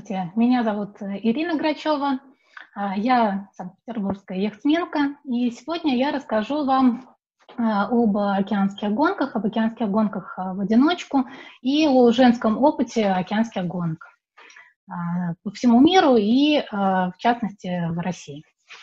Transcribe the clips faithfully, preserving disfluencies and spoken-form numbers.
Здравствуйте, меня зовут Ирина Грачева, я санкт-петербургская яхтсменка, и сегодня я расскажу вам об океанских гонках, об океанских гонках в одиночку и о женском опыте океанских гонок по всему миру и, в частности, в России.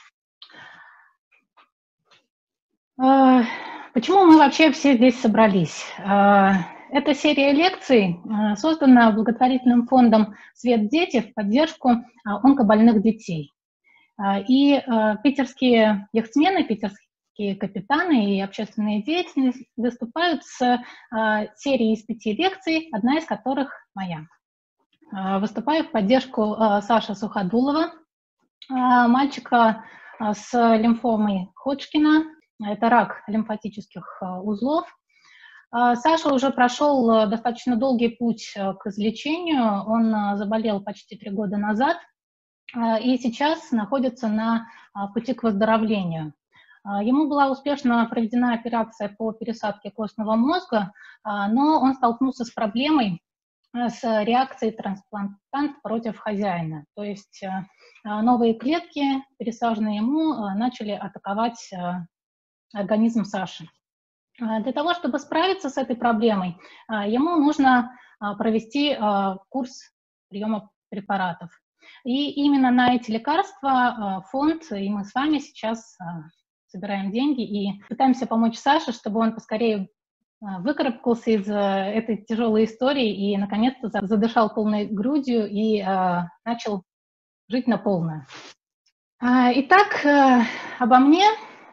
Почему мы вообще все здесь собрались? Эта серия лекций создана благотворительным фондом «Свет дети» в поддержку онкобольных детей. И питерские яхтсмены, питерские капитаны и общественные деятели выступают с серией из пяти лекций, одна из которых моя. Выступаю в поддержку Саши Суходулова, мальчика с лимфомой Ходжкина. Это рак лимфатических узлов. Саша уже прошел достаточно долгий путь к излечению. Он заболел почти три года назад и сейчас находится на пути к выздоровлению. Ему была успешно проведена операция по пересадке костного мозга, но он столкнулся с проблемой, с реакцией трансплантанта против хозяина. То есть новые клетки, пересаженные ему, начали атаковать организм Саши. Для того, чтобы справиться с этой проблемой, ему нужно провести курс приема препаратов. И именно на эти лекарства фонд и мы с вами сейчас собираем деньги и пытаемся помочь Саше, чтобы он поскорее выкарабкался из этой тяжелой истории и, наконец-то, задышал полной грудью и начал жить на полную. Итак, обо мне.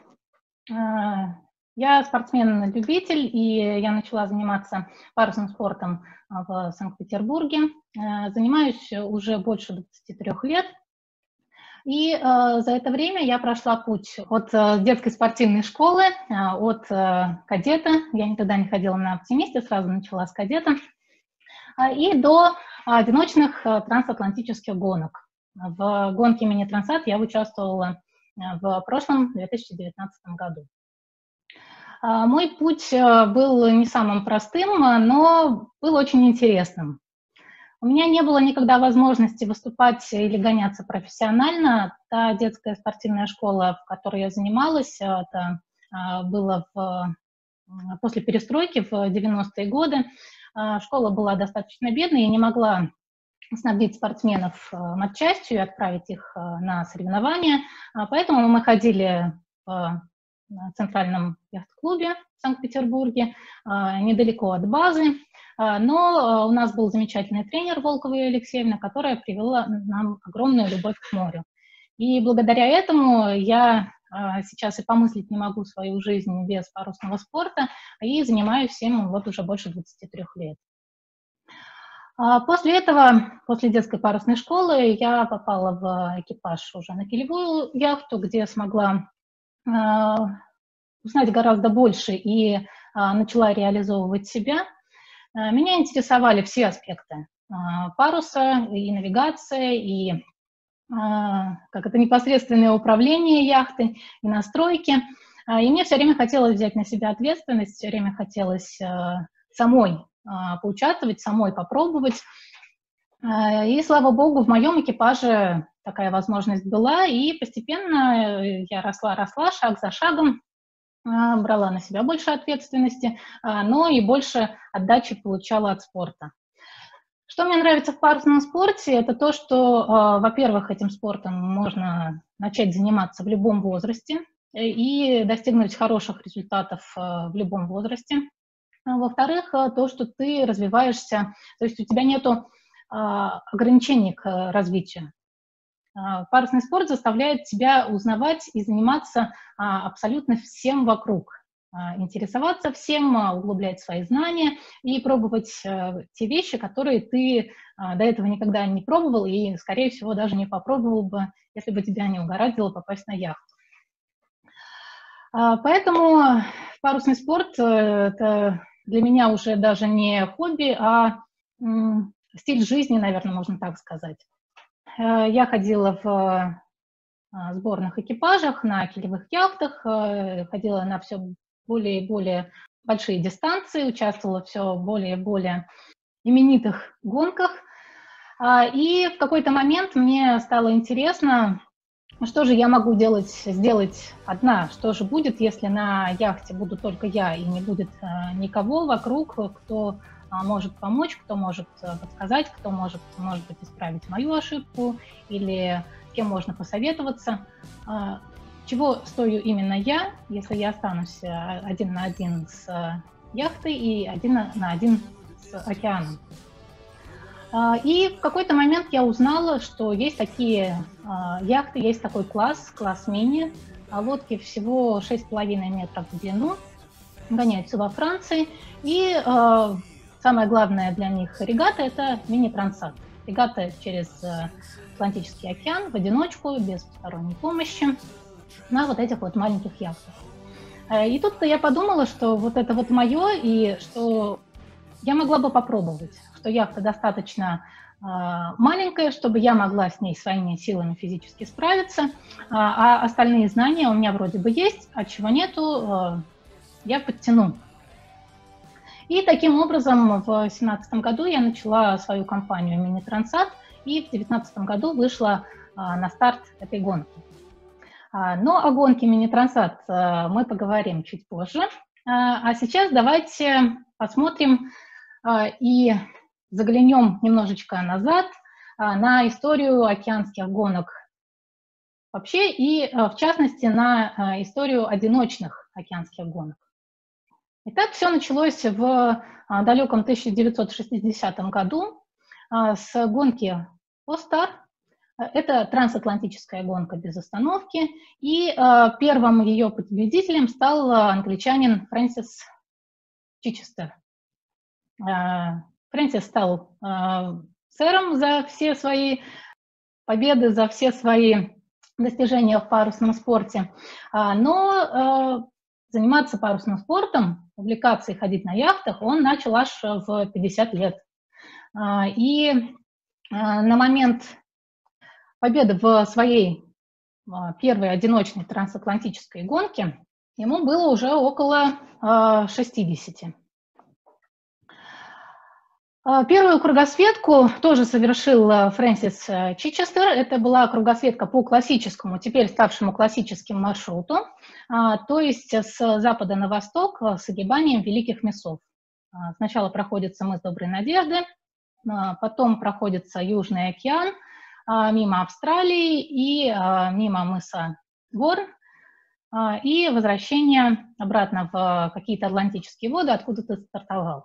Я спортсмен-любитель, и я начала заниматься парусным спортом в Санкт-Петербурге. Занимаюсь уже больше двадцати трёх лет. И за это время я прошла путь от детской спортивной школы, от кадета, я никогда не ходила на оптимисте, сразу начала с кадета, и до одиночных трансатлантических гонок. В гонке имени Трансат я участвовала в прошлом две тысячи девятнадцатом году. Мой путь был не самым простым, но был очень интересным. У меня не было никогда возможности выступать или гоняться профессионально. Та детская спортивная школа, в которой я занималась, это было в, после перестройки в девяностые годы. Школа была достаточно бедной и не могла снабдить спортсменов матчастью и отправить их на соревнования. Поэтому мы ходили в центральном яхт-клубе в Санкт-Петербурге, недалеко от базы. Но у нас был замечательный тренер Волкова Юлия Алексеевна, которая привела нам огромную любовь к морю. И благодаря этому я сейчас и помыслить не могу свою жизнь без парусного спорта и занимаюсь им вот уже больше двадцати трёх лет. После этого, после детской парусной школы, я попала в экипаж уже на килевую яхту, где смогла узнать гораздо больше и начала реализовывать себя. Меня интересовали все аспекты паруса, и навигация, и как это, непосредственное управление яхтой, и настройки. И мне все время хотелось взять на себя ответственность, все время хотелось самой поучаствовать, самой попробовать. И, слава богу, в моем экипаже такая возможность была, и постепенно я росла-росла, шаг за шагом, брала на себя больше ответственности, но и больше отдачи получала от спорта. Что мне нравится в парусном спорте, это то, что, во-первых, этим спортом можно начать заниматься в любом возрасте и достигнуть хороших результатов в любом возрасте. Во-вторых, то, что ты развиваешься, то есть у тебя нету ограничений к развитию. Парусный спорт заставляет тебя узнавать и заниматься абсолютно всем вокруг, интересоваться всем, углублять свои знания и пробовать те вещи, которые ты до этого никогда не пробовал и, скорее всего, даже не попробовал бы, если бы тебя не угораздило попасть на яхту. Поэтому парусный спорт – это для меня уже даже не хобби, а стиль жизни, наверное, можно так сказать. Я ходила в сборных экипажах, на килевых яхтах, ходила на все более и более большие дистанции, участвовала в все более и более именитых гонках. И в какой-то момент мне стало интересно, что же я могу делать, сделать одна, что же будет, если на яхте буду только я и не будет никого вокруг, кто может помочь, кто может подсказать, кто может, может быть, исправить мою ошибку или с кем можно посоветоваться. Чего стою именно я, если я останусь один на один с яхтой и один на один с океаном. И в какой-то момент я узнала, что есть такие яхты, есть такой класс, класс мини. Лодки всего шесть с половиной метров в длину, гоняются во Франции. И самое главное для них регата – это мини-трансат. Регата через Атлантический океан в одиночку, без посторонней помощи, на вот этих вот маленьких яхтах. И тут-то я подумала, что вот это вот мое, и что я могла бы попробовать, что яхта достаточно э, маленькая, чтобы я могла с ней своими силами физически справиться, э, а остальные знания у меня вроде бы есть, а чего нету, э, я подтяну. И таким образом в две тысячи семнадцатом году я начала свою компанию «Мини-Трансат», и в две тысячи девятнадцатом году вышла э, на старт этой гонки. Но о гонке «Мини-Трансат» мы поговорим чуть позже. А сейчас давайте посмотрим и заглянем немножечко назад на историю океанских гонок вообще и, в частности, на историю одиночных океанских гонок. Итак, все началось в далеком тысяча девятьсот шестидесятом году с гонки «Постар». Это трансатлантическая гонка без остановки, и э, первым ее победителем стал англичанин Фрэнсис Чичестер. Э, Фрэнсис стал э, сэром за все свои победы, за все свои достижения в парусном спорте, э, но э, заниматься парусным спортом, увлекаться и ходить на яхтах он начал аж в пятьдесят лет. Э, и э, на момент победы в своей первой одиночной трансатлантической гонке ему было уже около шестидесяти. Первую кругосветку тоже совершил Фрэнсис Чичестер. Это была кругосветка по классическому, теперь ставшему классическим маршруту, то есть с запада на восток с огибанием Великих Мысов. Сначала проходится мыс Доброй Надежды, потом проходится Южный океан, мимо Австралии и мимо мыса Гор, и возвращение обратно в какие-то атлантические воды, откуда ты стартовал.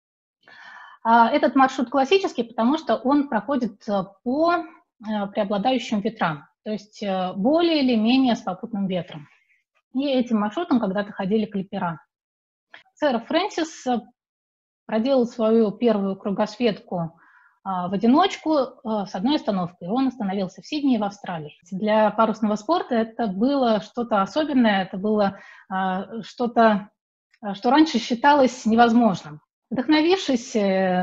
Этот маршрут классический, потому что он проходит по преобладающим ветрам, то есть более или менее с попутным ветром. И этим маршрутом когда-то ходили клипера. Сэр Фрэнсис проделал свою первую кругосветку в одиночку с одной остановкой. Он остановился в Сиднее в Австралии. Для парусного спорта это было что-то особенное, это было что-то, что раньше считалось невозможным. Вдохновившись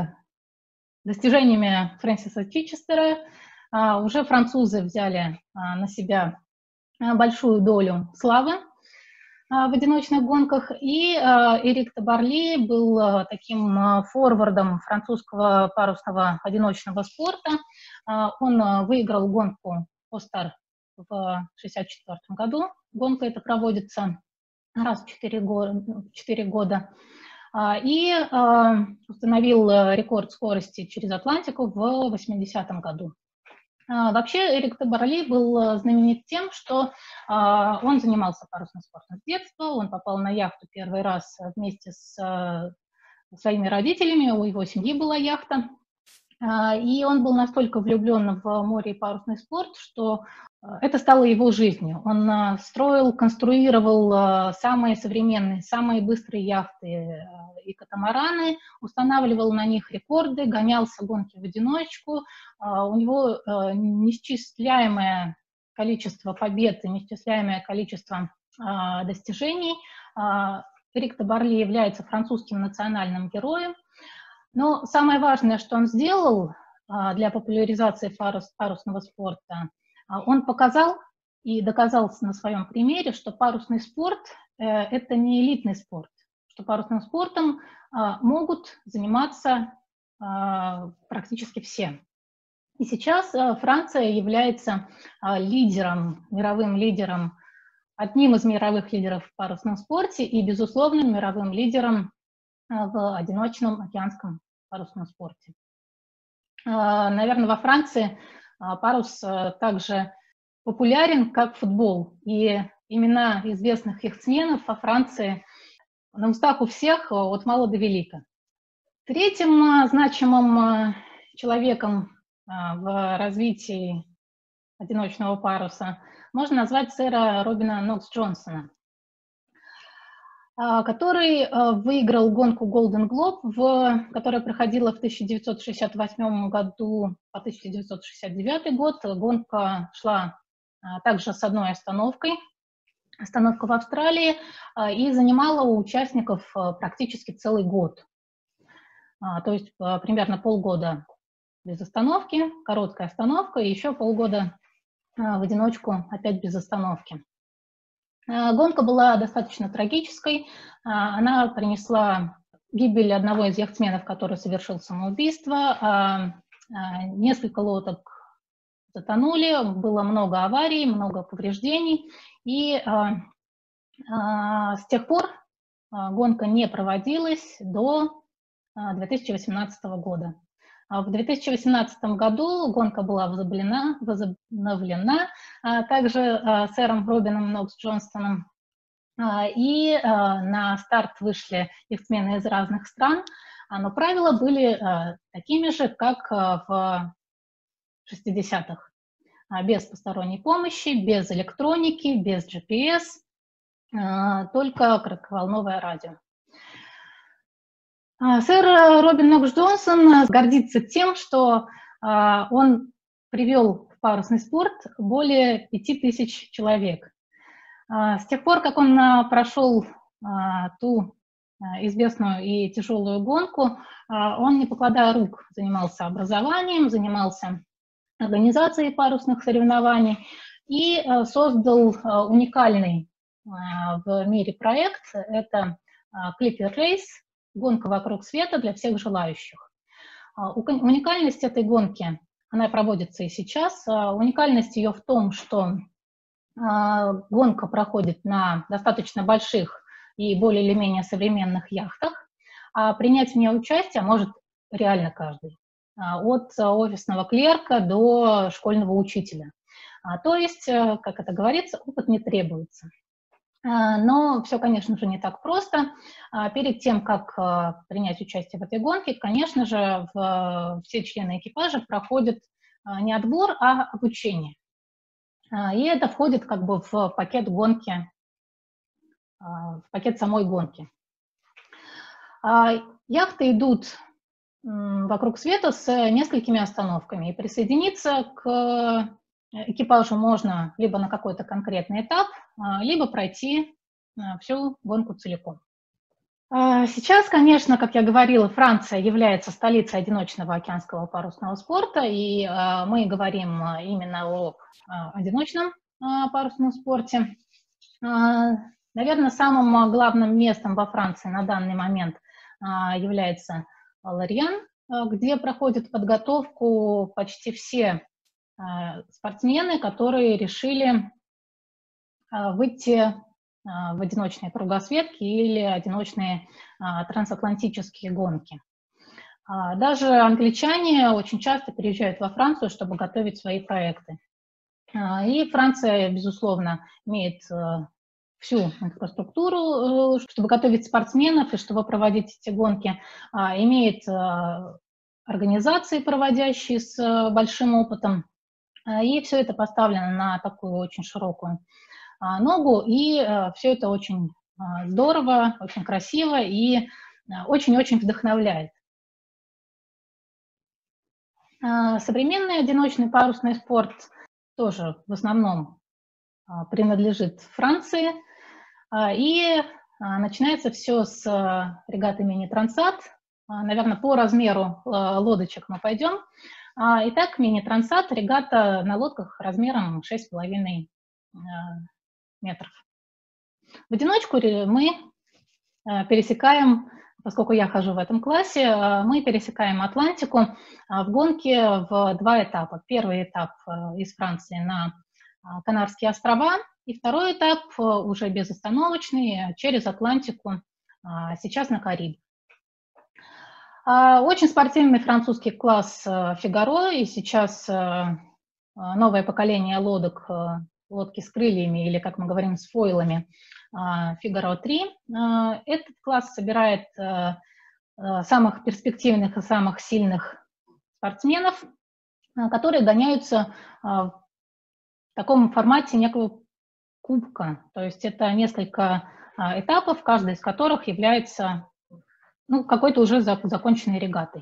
достижениями Фрэнсиса Чичестера, уже французы взяли на себя большую долю славы в одиночных гонках, и Эрик Табарли был таким форвардом французского парусного одиночного спорта. Он выиграл гонку «Постар» в шестьдесят четвёртом году. Гонка эта проводится раз в четыре года. И установил рекорд скорости через Атлантику в восьмидесятом году. Вообще Эрик Табарли был знаменит тем, что он занимался парусным спортом с детства, он попал на яхту первый раз вместе с своими родителями, у его семьи была яхта, и он был настолько влюблен в море и парусный спорт, что это стало его жизнью. Он строил, конструировал самые современные, самые быстрые яхты и катамараны, устанавливал на них рекорды, гонялся гонки в одиночку. У него неисчисляемое количество побед и неисчисляемое количество достижений. Эрик Табарли является французским национальным героем. Но самое важное, что он сделал для популяризации парус, парусного спорта, он показал и доказал на своем примере, что парусный спорт – это не элитный спорт, что парусным спортом могут заниматься практически все. И сейчас Франция является лидером, мировым лидером, одним из мировых лидеров в парусном спорте и, безусловно, мировым лидером в одиночном океанском парусном спорте. Наверное, во Франции парус также популярен, как футбол, и имена известных яхтсменов во Франции на устах у всех от мала до велика. Третьим значимым человеком в развитии одиночного паруса можно назвать сэра Робина Нокс-Джонсона, который выиграл гонку Golden Globe, в, которая проходила в тысяча девятьсот шестьдесят восьмом году по тысяча девятьсот шестьдесят девятый год. Гонка шла также с одной остановкой, остановка в Австралии, и занимала у участников практически целый год. То есть примерно полгода без остановки, короткая остановка, и еще полгода в одиночку опять без остановки. Гонка была достаточно трагической. Она принесла гибель одного из яхтсменов, который совершил самоубийство. Несколько лодок затонули, было много аварий, много повреждений. И с тех пор гонка не проводилась до две тысячи восемнадцатого года. В две тысячи восемнадцатом году гонка была возобновлена, возобновлена также сэром Робином Нокс-Джонсоном, и на старт вышли яхтсмены из разных стран, но правила были такими же, как в шестидесятых. Без посторонней помощи, без электроники, без джи пи эс, только коротковолновое радио. Сэр Робин Нокс-Джонсон гордится тем, что он привел в парусный спорт более пяти тысяч человек. С тех пор, как он прошел ту известную и тяжелую гонку, он, не покладая рук, занимался образованием, занимался организацией парусных соревнований и создал уникальный в мире проект. Это Clipper Race, гонка вокруг света для всех желающих. Уникальность этой гонки, она проводится и сейчас, уникальность ее в том, что гонка проходит на достаточно больших и более или менее современных яхтах, а принять в ней участие может реально каждый, от офисного клерка до школьного учителя. То есть, как это говорится, опыт не требуется. Но все, конечно же, не так просто. Перед тем, как принять участие в этой гонке, конечно же, все члены экипажа проходят не отбор, а обучение. И это входит как бы в пакет гонки, в пакет самой гонки. Яхты идут вокруг света с несколькими остановками, и присоединиться к экипажу можно либо на какой-то конкретный этап, либо пройти всю гонку целиком. Сейчас, конечно, как я говорила, Франция является столицей одиночного океанского парусного спорта, и мы говорим именно о одиночном парусном спорте. Наверное, самым главным местом во Франции на данный момент является Лорьян, где проходит подготовку почти все спортсмены, которые решили выйти в одиночные кругосветки или одиночные трансатлантические гонки. Даже англичане очень часто приезжают во Францию, чтобы готовить свои проекты. И Франция, безусловно, имеет всю инфраструктуру, чтобы готовить спортсменов и чтобы проводить эти гонки, имеет организации, проводящие с большим опытом. И все это поставлено на такую очень широкую ногу, и все это очень здорово, очень красиво и очень-очень вдохновляет. Современный одиночный парусный спорт тоже в основном принадлежит Франции, и начинается все с регаты мини-трансат. Наверное, по размеру лодочек мы пойдем. Итак, мини-трансат, регата на лодках размером шесть с половиной метров. В одиночку мы пересекаем поскольку я хожу в этом классе, мы пересекаем Атлантику в гонке в два этапа. Первый этап из Франции на Канарские острова, и второй этап уже безостановочный через Атлантику, сейчас на Карибы. Очень спортивный французский класс «Фигаро», и сейчас новое поколение лодок, лодки с крыльями, или, как мы говорим, с фойлами, «Фигаро три». Этот класс собирает самых перспективных и самых сильных спортсменов, которые гоняются в таком формате некого кубка. То есть это несколько этапов, каждый из которых является ну, какой-то уже законченной регатой.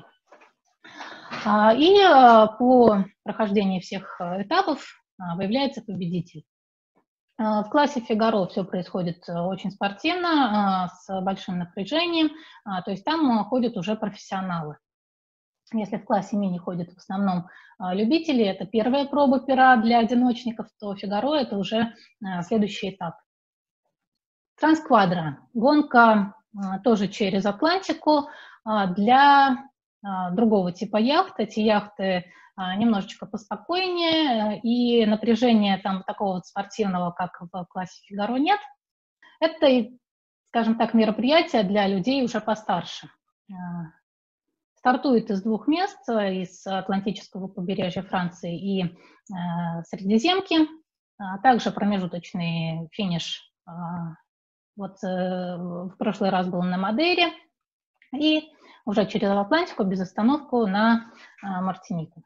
И по прохождении всех этапов выявляется победитель. В классе «Фигаро» все происходит очень спортивно, с большим напряжением, то есть там ходят уже профессионалы. Если в классе мини ходят в основном любители, это первая проба пера для одиночников, то «Фигаро» — это уже следующий этап. Трансквадра. Гонка тоже через Атлантику для другого типа яхт. Эти яхты немножечко поспокойнее, и напряжения там такого вот спортивного, как в классе «Фигаро», нет. Это, скажем так, мероприятие для людей уже постарше. Стартует из двух мест, из Атлантического побережья Франции и э, Средиземки. А также промежуточный финиш э, вот, э, в прошлый раз был на Мадейре. И уже через Атлантику без остановки на э, Мартинику.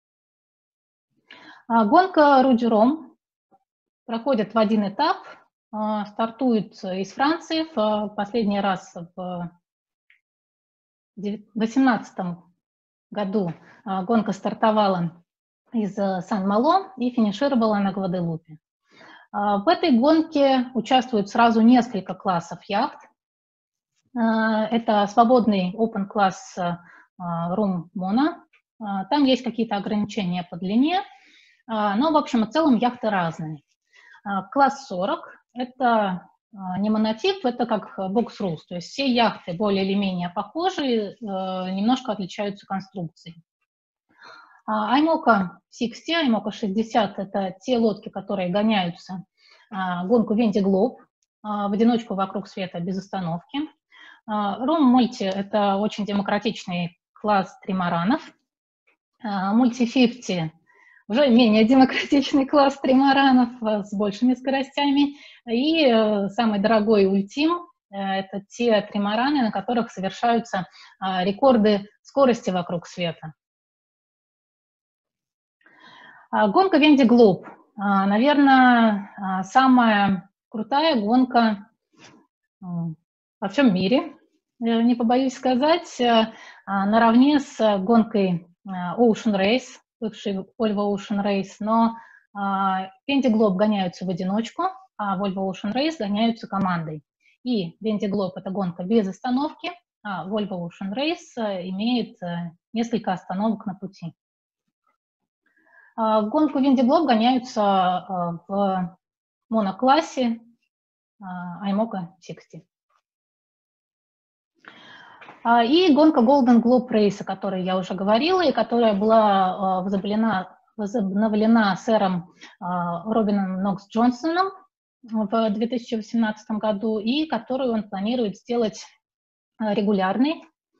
А гонка Ру-Дюром проходит в один этап. Э, стартует из Франции в последний раз в В две тысячи восемнадцатом году гонка стартовала из Сан-Мало и финишировала на Гваделупе. В этой гонке участвуют сразу несколько классов яхт. Это свободный open-класс Рум Мона. Там есть какие-то ограничения по длине, но в общем и целом яхты разные. Класс сорок – это не монотип, это как box rules, то есть все яхты более или менее похожи, немножко отличаются конструкцией. Аймока шестьдесят, Аймока шестьдесят – это те лодки, которые гоняются гонку Венди Глоб в одиночку вокруг света без остановки. Рум Мульти – это очень демократичный класс тримаранов. Мульти пятьдесят – уже менее демократичный класс тримаранов с большими скоростями. И э, самый дорогой ультим э, – это те тримараны, на которых совершаются э, рекорды скорости вокруг света. А, гонка Венди Глоб. А, наверное, а, самая крутая гонка э, во всем мире, э, не побоюсь сказать, э, наравне с гонкой э, Ocean Race, бывший Volvo Ocean Race, но Венди Глоб гоняются в одиночку, а Volvo Ocean Race гоняются командой. И Венди Глоб – это гонка без остановки, а Volvo Ocean Race имеет несколько остановок на пути. В гонку Венди Глоб гоняются в моноклассе Аймока шестьдесят. И гонка Golden Globe Race, о которой я уже говорила, и которая была возобновлена, возобновлена сэром Робином Нокс Джонсоном в две тысячи восемнадцатом году, и которую он планирует сделать регулярной.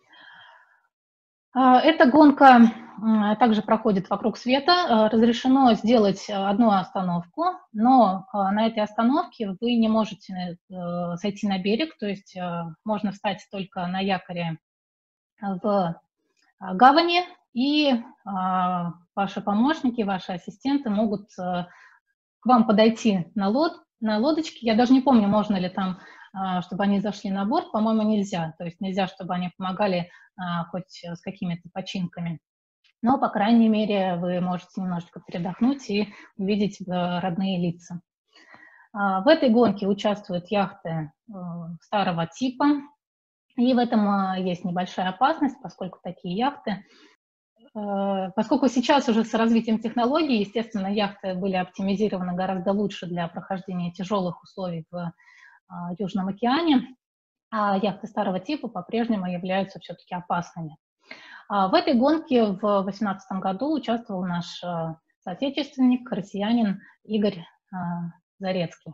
Эта гонка также проходит вокруг света. Разрешено сделать одну остановку, но на этой остановке вы не можете сойти на берег, то есть можно встать только на якоре в гавани, и ваши помощники, ваши ассистенты могут к вам подойти на, лод, на лодочке. Я даже не помню, можно ли там, чтобы они зашли на борт, по-моему, нельзя. То есть нельзя, чтобы они помогали хоть с какими-то починками. Но, по крайней мере, вы можете немножечко передохнуть и увидеть родные лица. В этой гонке участвуют яхты старого типа, и в этом есть небольшая опасность, поскольку такие яхты, поскольку сейчас уже с развитием технологий, естественно, яхты были оптимизированы гораздо лучше для прохождения тяжелых условий в Южном океане, а яхты старого типа по-прежнему являются все-таки опасными. В этой гонке в две тысячи восемнадцатом году участвовал наш соотечественник, россиянин Игорь Зарецкий.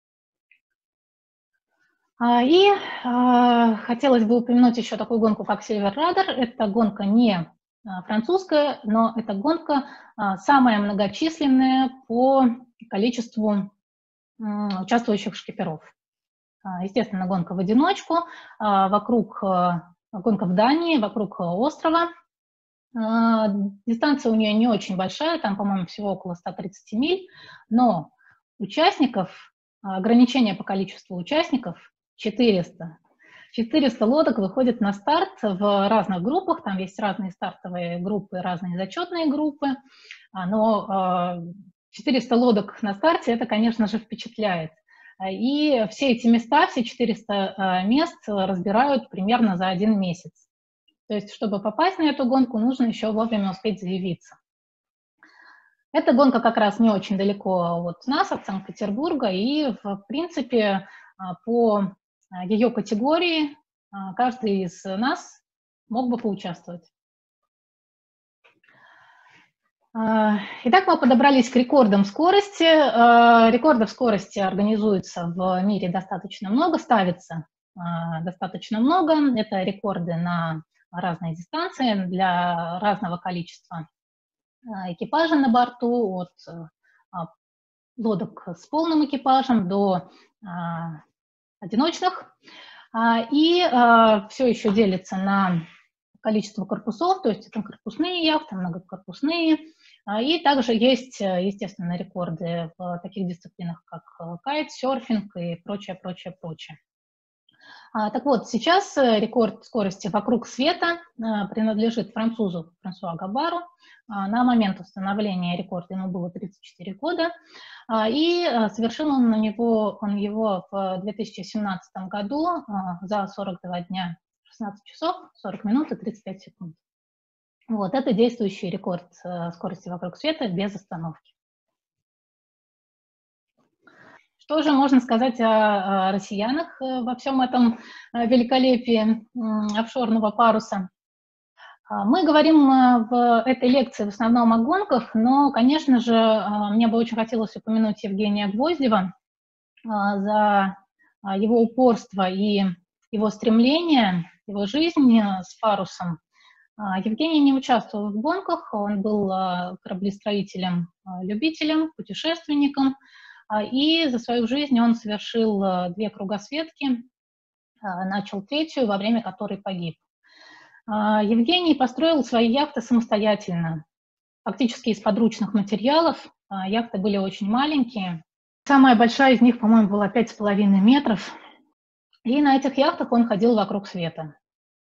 И хотелось бы упомянуть еще такую гонку, как Silver Rudder. Это гонка не французская, но эта гонка самая многочисленная по количеству участвующих шкиперов. Естественно, гонка в одиночку, вокруг, гонка в Дании, вокруг острова. Дистанция у нее не очень большая, там, по-моему, всего около ста тридцати миль, но участников, ограничение по количеству участников четыреста. четыреста лодок выходят на старт в разных группах, там есть разные стартовые группы, разные зачетные группы, но четыреста лодок на старте, это, конечно же, впечатляет. И все эти места, все четыреста мест разбирают примерно за один месяц. То есть, чтобы попасть на эту гонку, нужно еще вовремя успеть заявиться. Эта гонка как раз не очень далеко от нас, от Санкт-Петербурга, и, в принципе, по ее категории каждый из нас мог бы поучаствовать. Итак, мы подобрались к рекордам скорости. Рекордов скорости организуется в мире достаточно много, ставится достаточно много. Это рекорды на разные дистанции для разного количества экипажа на борту, от лодок с полным экипажем до одиночных. И все еще делится на количество корпусов, то есть это корпусные яхты, многокорпусные. И также есть, естественно, рекорды в таких дисциплинах, как кайт-серфинг и прочее, прочее, прочее. Так вот, сейчас рекорд скорости вокруг света принадлежит французу Франсуа Габару. На момент установления рекорда ему было тридцать четыре года, и совершил он, на него, он его в две тысячи семнадцатом году за сорок два дня, шестнадцать часов, сорок минут и тридцать пять секунд. Вот, это действующий рекорд скорости вокруг света без остановки. Что же можно сказать о, о россиянах во всем этом великолепии офшорного паруса? Мы говорим в этой лекции в основном о гонках, но, конечно же, мне бы очень хотелось упомянуть Евгения Гвоздева за его упорство и его стремление, его жизнь с парусом. Евгений не участвовал в гонках, он был кораблестроителем-любителем, путешественником, и за свою жизнь он совершил две кругосветки, начал третью, во время которой погиб. Евгений построил свои яхты самостоятельно, фактически из подручных материалов. Яхты были очень маленькие. Самая большая из них, по-моему, была пять с половиной метров. И на этих яхтах он ходил вокруг света.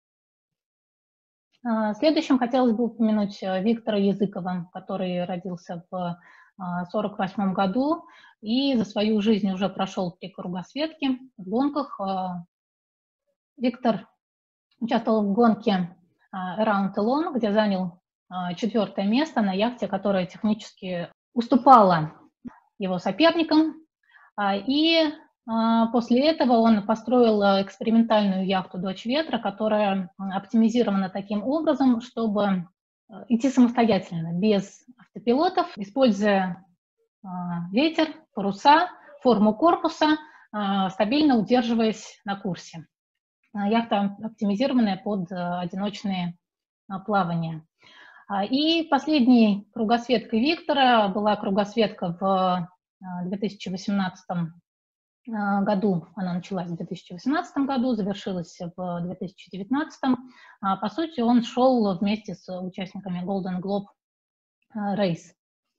Следующим хотелось бы упомянуть Виктора Языкова, который родился в сорок восьмом году и за свою жизнь уже прошел три кругосветки в гонках. Виктор участвовал в гонке Around Toulon, где занял четвертое место на яхте, которая технически уступала его соперникам. И после этого он построил экспериментальную яхту «Дочь ветра», которая оптимизирована таким образом, чтобы идти самостоятельно, без автопилотов, используя ветер, паруса, форму корпуса, стабильно удерживаясь на курсе. Яхта оптимизированная под одиночные плавания. И последней кругосветкой Виктора была кругосветка в две тысячи восемнадцатом году. Она началась в две тысячи восемнадцатом году, завершилась в две тысячи девятнадцатом. По сути, он шел вместе с участниками Golden Globe Race.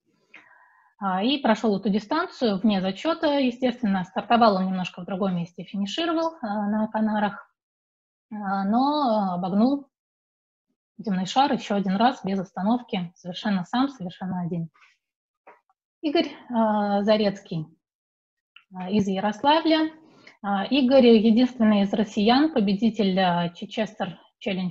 И прошел эту дистанцию вне зачета, естественно. Стартовал он немножко в другом месте, финишировал на Канарах, но обогнул земной шар еще один раз, без остановки, совершенно сам, совершенно один. Игорь Зарецкий из Ярославля. Игорь единственный из россиян, победитель Chichester Challenge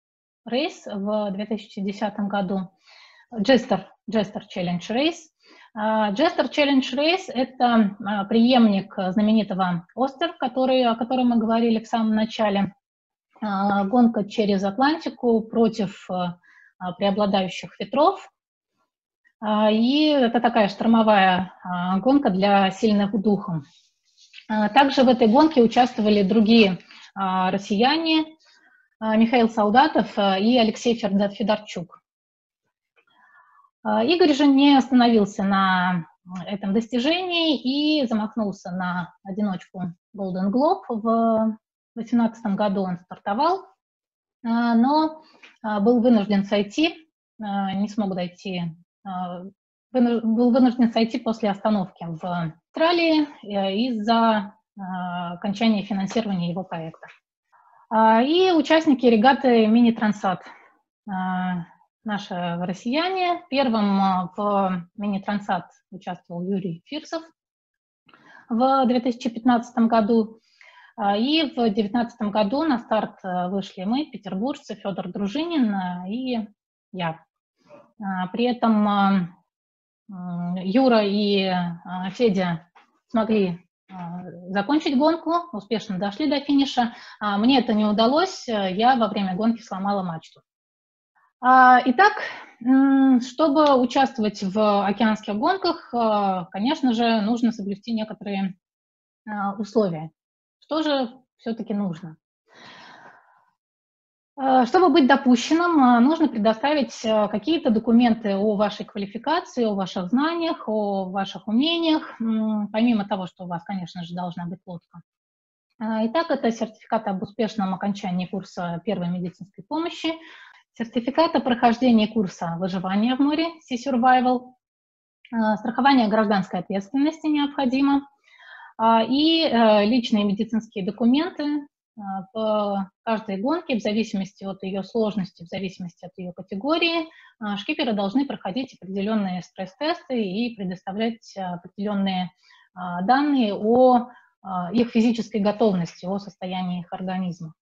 Race в две тысячи десятом году. Jester, Jester Challenge Race. Jester Challenge Race – это преемник знаменитого Остер, который, о котором мы говорили в самом начале. Гонка через Атлантику против преобладающих ветров. И это такая штормовая гонка для сильных духом. Также в этой гонке участвовали другие россияне, Михаил Солдатов и Алексей Федорчук. Игорь же не остановился на этом достижении и замахнулся на одиночку Golden Globe. В две тысячи восемнадцатом году он стартовал, но был вынужден сойти, не смог дойти, был вынужден сойти после остановки в Австралии из-за окончания финансирования его проекта. И участники регаты «Мини-Трансат». Наши россияне. Первым в «Мини-Трансат» участвовал Юрий Фирсов в две тысячи пятнадцатом году. И в две тысячи девятнадцатом году на старт вышли мы, петербуржцы, Федор Дружинин и я. При этом Юра и Федя смогли закончить гонку, успешно дошли до финиша. Мне это не удалось, я во время гонки сломала мачту. Итак, чтобы участвовать в океанских гонках, конечно же, нужно соблюсти некоторые условия. Что же все-таки нужно? Чтобы быть допущенным, нужно предоставить какие-то документы о вашей квалификации, о ваших знаниях, о ваших умениях, помимо того, что у вас, конечно же, должна быть лодка. Итак, это сертификат об успешном окончании курса первой медицинской помощи, сертификат о прохождении курса выживания в море, Sea Survival, страхование гражданской ответственности необходимо, и личные медицинские документы в каждой гонке, в зависимости от ее сложности, в зависимости от ее категории, шкиперы должны проходить определенные стресс-тесты и предоставлять определенные данные о их физической готовности, о состоянии их организма.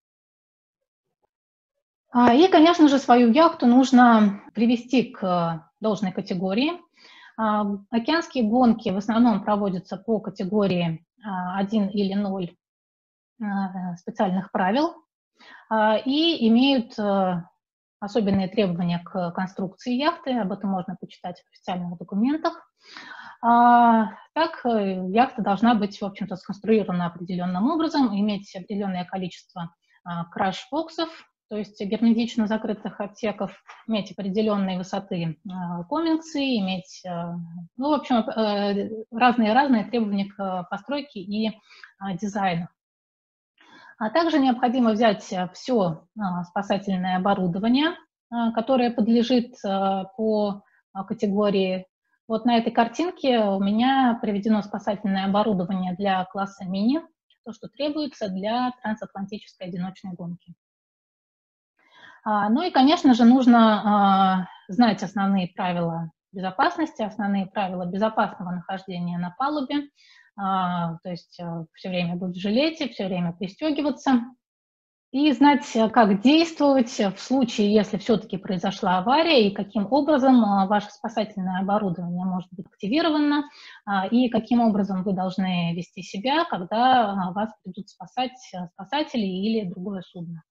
И, конечно же, свою яхту нужно привести к должной категории. Океанские гонки в основном проводятся по категории один или ноль специальных правил и имеют особенные требования к конструкции яхты. Об этом можно почитать в официальных документах. Так, яхта должна быть, в общем-то, сконструирована определенным образом, иметь определенное количество краш-боксов, то есть герметично закрытых отсеков, иметь определенные высоты комингсы, иметь, ну, в общем, разные-разные требования к постройке и дизайну. А также необходимо взять все спасательное оборудование, которое подлежит по категории. Вот на этой картинке у меня приведено спасательное оборудование для класса мини, то, что требуется для трансатлантической одиночной гонки. Ну и, конечно же, нужно знать основные правила безопасности, основные правила безопасного нахождения на палубе, то есть все время быть в жилете, все время пристегиваться и знать, как действовать в случае, если все-таки произошла авария, и каким образом ваше спасательное оборудование может быть активировано, и каким образом вы должны вести себя, когда вас придут спасать спасатели или другое судно.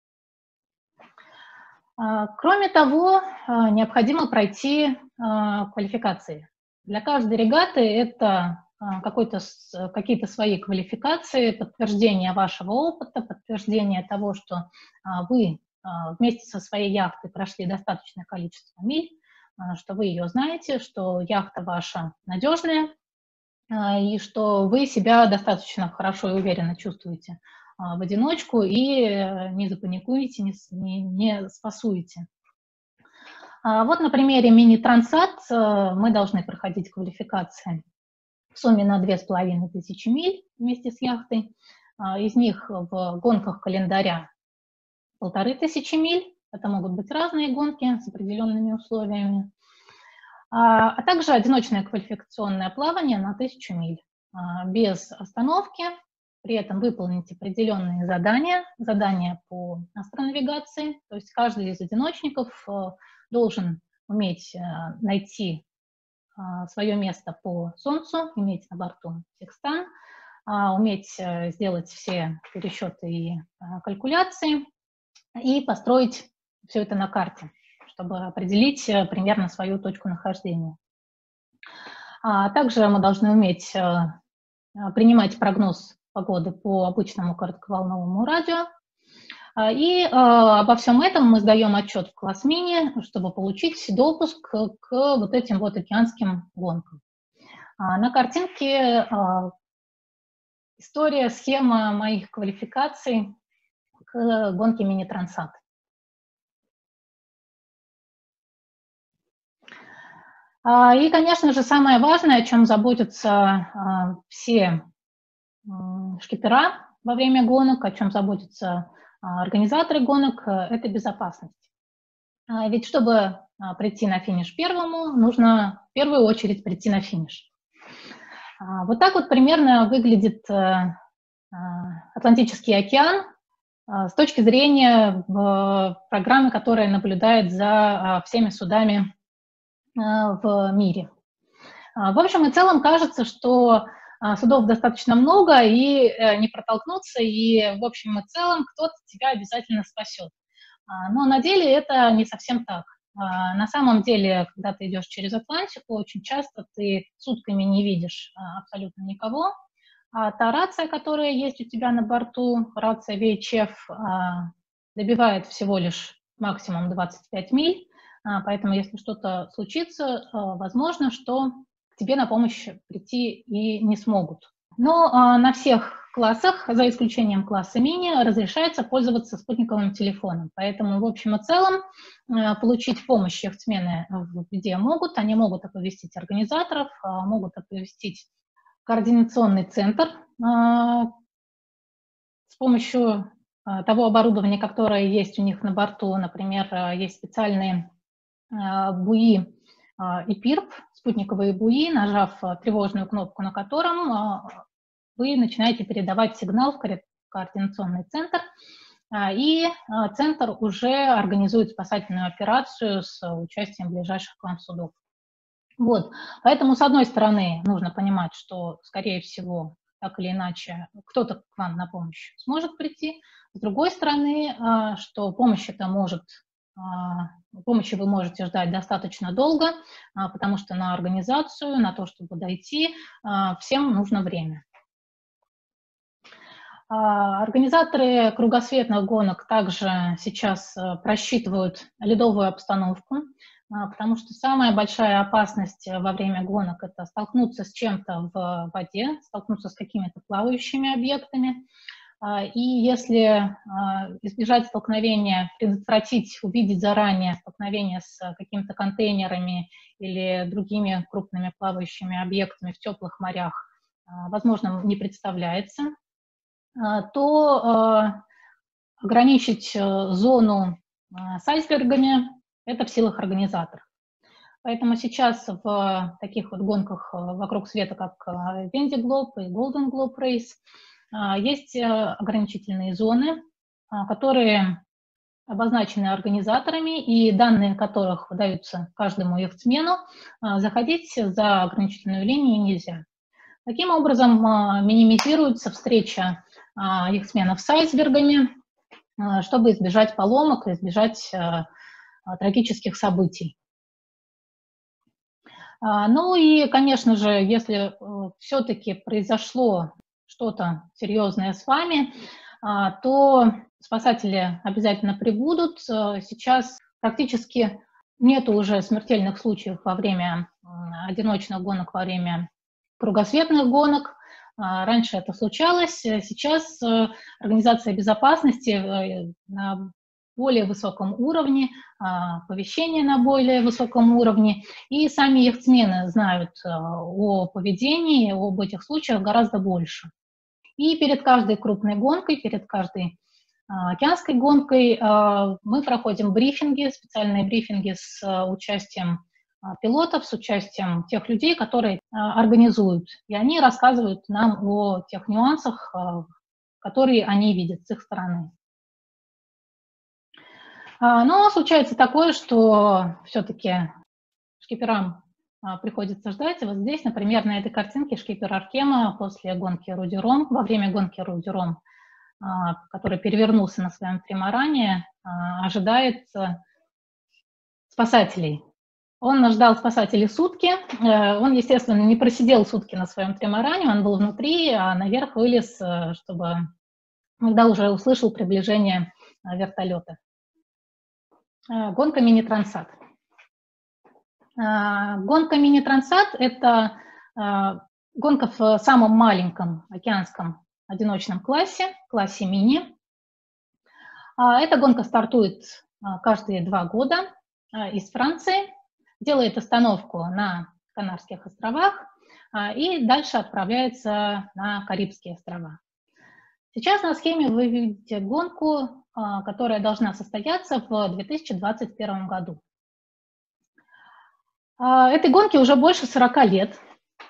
Кроме того, необходимо пройти квалификации. Для каждой регаты это какие-то свои квалификации, подтверждение вашего опыта, подтверждение того, что вы вместе со своей яхтой прошли достаточное количество миль, что вы ее знаете, что яхта ваша надежная, и что вы себя достаточно хорошо и уверенно чувствуете в одиночку и не запаникуете, не, не, не спасуете. Вот на примере мини-трансат мы должны проходить квалификации в сумме на две с половиной тысячи миль вместе с яхтой. Из них в гонках календаря полторы тысячи миль. Это могут быть разные гонки с определенными условиями. А также одиночное квалификационное плавание на тысячу миль без остановки. При этом выполнить определенные задания, задания по астронавигации. То есть каждый из одиночников должен уметь найти свое место по Солнцу, иметь на борту секстант, уметь сделать все пересчеты и калькуляции и построить все это на карте, чтобы определить примерно свою точку нахождения. Также мы должны уметь принимать прогноз погоды по обычному коротковолновому радио. И э, обо всем этом мы сдаем отчет в класс мини, чтобы получить допуск к, к вот этим вот океанским гонкам. А на картинке э, история, схема моих квалификаций к гонке мини-трансат. А, и, конечно же, самое важное, о чем заботятся а, все а, шкипера во время гонок, о чем заботятся а, организаторы гонок, это безопасность. А, ведь чтобы а, прийти на финиш первому, нужно в первую очередь прийти на финиш. А, вот так вот примерно выглядит а, Атлантический океан а, с точки зрения в, программы, которая наблюдает за а, всеми судами в мире. В общем и целом кажется, что судов достаточно много и не протолкнуться, и в общем и целом кто-то тебя обязательно спасет. Но на деле это не совсем так. На самом деле, когда ты идешь через Атлантику, очень часто ты сутками не видишь абсолютно никого. А та рация, которая есть у тебя на борту, рация ви эйч эф, добивает всего лишь максимум двадцать пять миль. Поэтому, если что-то случится, возможно, что к тебе на помощь прийти и не смогут. Но на всех классах, за исключением класса мини, разрешается пользоваться спутниковым телефоном. Поэтому, в общем и целом, получить помощь яхтсмены где могут. Они могут оповестить организаторов, могут оповестить координационный центр с помощью того оборудования, которое есть у них на борту. Например, есть специальные буи и пирп, спутниковые буи, нажав тревожную кнопку на котором, вы начинаете передавать сигнал в координационный центр, и центр уже организует спасательную операцию с участием ближайших к вам судов. Вот. Поэтому, с одной стороны, нужно понимать, что, скорее всего, так или иначе, кто-то к вам на помощь сможет прийти. С другой стороны, что помощь это может Помощи вы можете ждать достаточно долго, потому что на организацию, на то, чтобы дойти, всем нужно время. Организаторы кругосветных гонок также сейчас просчитывают ледовую обстановку, потому что самая большая опасность во время гонок – это столкнуться с чем-то в воде, столкнуться с какими-то плавающими объектами. И если избежать столкновения, предотвратить, увидеть заранее столкновение с какими-то контейнерами или другими крупными плавающими объектами в теплых морях, возможно, не представляется, то ограничить зону с айсбергами – это в силах организаторов. Поэтому сейчас в таких вот гонках вокруг света, как Vendée Globe и Golden Globe Race, есть ограничительные зоны, которые обозначены организаторами, и данные которых выдаются каждому яхтсмену. Заходить за ограничительную линию нельзя. Таким образом, минимизируется встреча яхтсменов с айсбергами, чтобы избежать поломок, избежать трагических событий. Ну и, конечно же, если все-таки произошло что-то серьезное с вами, то спасатели обязательно прибудут. Сейчас практически нет уже смертельных случаев во время одиночных гонок, во время кругосветных гонок. Раньше это случалось. Сейчас организация безопасности на более высоком уровне, оповещение на более высоком уровне, и сами яхтсмены знают о поведении, об этих случаях гораздо больше. И перед каждой крупной гонкой, перед каждой океанской гонкой мы проходим брифинги, специальные брифинги с участием пилотов, с участием тех людей, которые организуют. И они рассказывают нам о тех нюансах, которые они видят с их стороны. Но случается такое, что все-таки шкиперам приходится ждать. И вот здесь, например, на этой картинке шкипер Аркема после гонки Руди Ром, во время гонки Руди Ром, который перевернулся на своем тримаране, ожидает спасателей. Он ждал спасателей сутки. Он, естественно, не просидел сутки на своем тримаране, он был внутри, а наверх вылез, чтобы, когда уже услышал приближение вертолета. Гонка мини-трансат. Гонка мини-трансат – это гонка в самом маленьком океанском одиночном классе, классе мини. Эта гонка стартует каждые два года из Франции, делает остановку на Канарских островах и дальше отправляется на Карибские острова. Сейчас на схеме вы видите гонку, которая должна состояться в две тысячи двадцать первом году. Этой гонке уже больше сорока лет.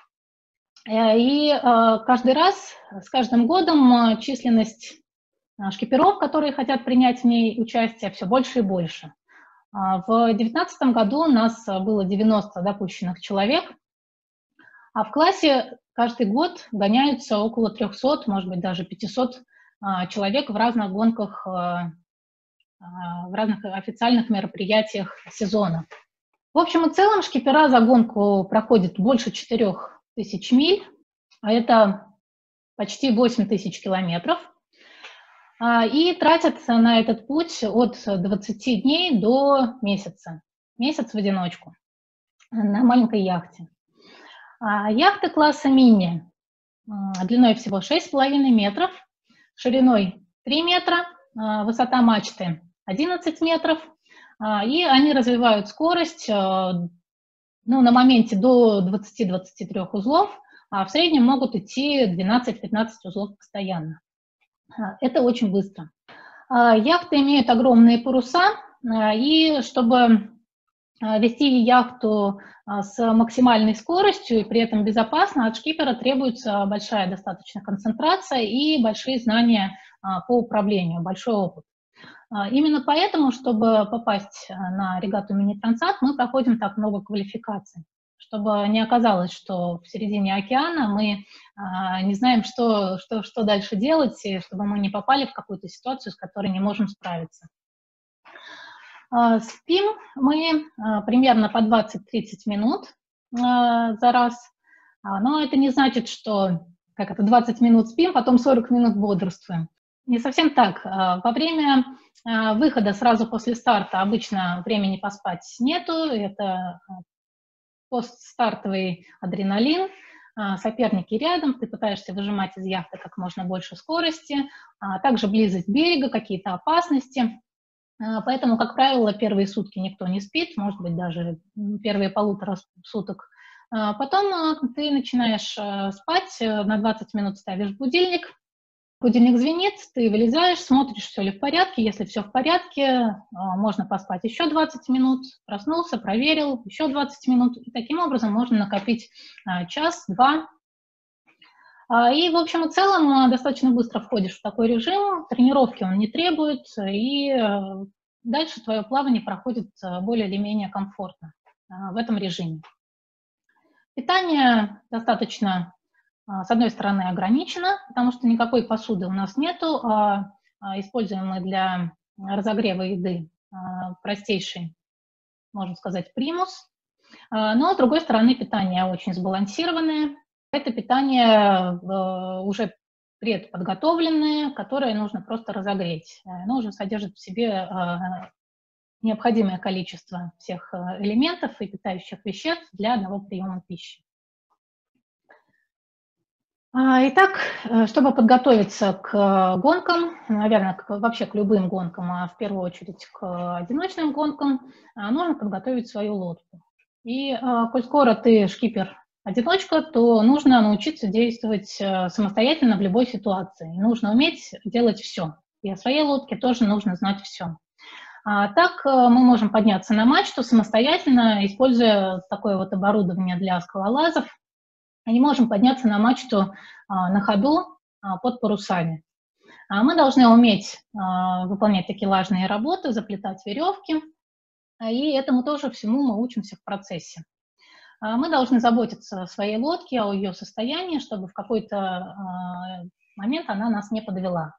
И каждый раз, с каждым годом численность шкиперов, которые хотят принять в ней участие, все больше и больше. В две тысячи девятнадцатом году у нас было девяносто допущенных человек, а в классе каждый год гоняются около трёхсот, может быть, даже пятисот человек в разных гонках, в разных официальных мероприятиях сезона. В общем и целом шкипера за гонку проходят больше четырёх тысяч миль, а это почти восемь тысяч километров, и тратят на этот путь от двадцати дней до месяца. Месяц в одиночку на маленькой яхте. Яхты класса мини длиной всего шесть с половиной метров, шириной три метра, высота мачты одиннадцать метров, и они развивают скорость, ну, на моменте до двадцати-двадцати трёх узлов, а в среднем могут идти двенадцать-пятнадцать узлов постоянно. Это очень быстро. Яхты имеют огромные паруса, и чтобы вести яхту с максимальной скоростью и при этом безопасно, от шкипера требуется большая достаточно концентрация и большие знания по управлению, большой опыт. Именно поэтому, чтобы попасть на регату мини-трансат, мы проходим так много квалификаций, чтобы не оказалось, что в середине океана мы не знаем, что, что, что дальше делать, и чтобы мы не попали в какую-то ситуацию, с которой не можем справиться. Спим мы примерно по двадцать-тридцать минут за раз, но это не значит, что как это, двадцать минут спим, потом сорок минут бодрствуем. Не совсем так. Во время выхода сразу после старта обычно времени поспать нету, это постстартовый адреналин, соперники рядом, ты пытаешься выжимать из яхты как можно больше скорости, также близость берега, какие-то опасности. Поэтому, как правило, первые сутки никто не спит, может быть, даже первые полутора суток. Потом ты начинаешь спать, на двадцать минут ставишь будильник, будильник звенит, ты вылезаешь, смотришь, все ли в порядке. Если все в порядке, можно поспать еще двадцать минут, проснулся, проверил, еще двадцать минут. И таким образом можно накопить час-два. И, в общем и целом, достаточно быстро входишь в такой режим, тренировки он не требует, и дальше твое плавание проходит более или менее комфортно в этом режиме. Питание достаточно, с одной стороны, ограничено, потому что никакой посуды у нас нету, а используем мы для разогрева еды простейший, можно сказать, примус. Но, с другой стороны, питание очень сбалансированное. Это питание уже предподготовленное, которое нужно просто разогреть. Оно уже содержит в себе необходимое количество всех элементов и питающих веществ для одного приема пищи. Итак, чтобы подготовиться к гонкам, наверное, к, вообще к любым гонкам, а в первую очередь к одиночным гонкам, нужно подготовить свою лодку. И коль скоро ты шкипер-одиночка, то нужно научиться действовать самостоятельно в любой ситуации. Нужно уметь делать все. И о своей лодке тоже нужно знать все. А так мы можем подняться на мачту самостоятельно, используя такое вот оборудование для скалолазов. Мы можем подняться на мачту а, на ходу а, под парусами. А мы должны уметь а, выполнять такелажные работы, заплетать веревки, и этому тоже всему мы учимся в процессе. Мы должны заботиться о своей лодке, о ее состоянии, чтобы в какой-то момент она нас не подвела.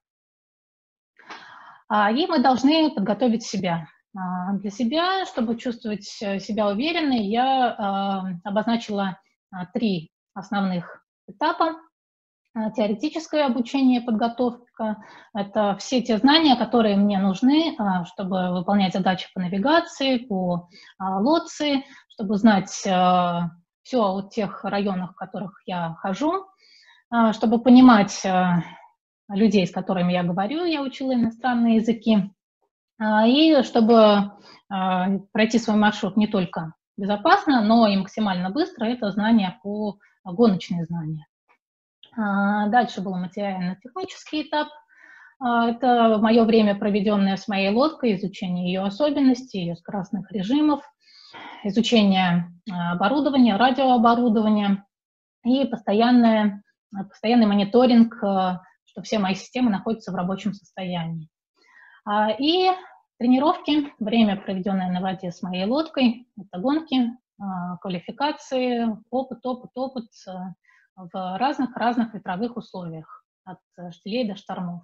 И мы должны подготовить себя. Для себя, чтобы чувствовать себя уверенной, я обозначила три основных этапа. Теоретическое обучение, подготовка – это все те знания, которые мне нужны, чтобы выполнять задачи по навигации, по лоции, чтобы знать все о тех районах, в которых я хожу, чтобы понимать людей, с которыми я говорю, я учила иностранные языки, и чтобы пройти свой маршрут не только безопасно, но и максимально быстро, это знания по гоночные знания. Дальше был материально-технический этап. Это мое время, проведенное с моей лодкой, изучение ее особенностей, ее скоростных режимов, изучение оборудования, радиооборудования и постоянное, постоянный мониторинг, что все мои системы находятся в рабочем состоянии. И тренировки, время, проведенное на воде с моей лодкой, это гонки, квалификации, опыт, опыт, опыт в разных-разных ветровых условиях, от штилей до штормов.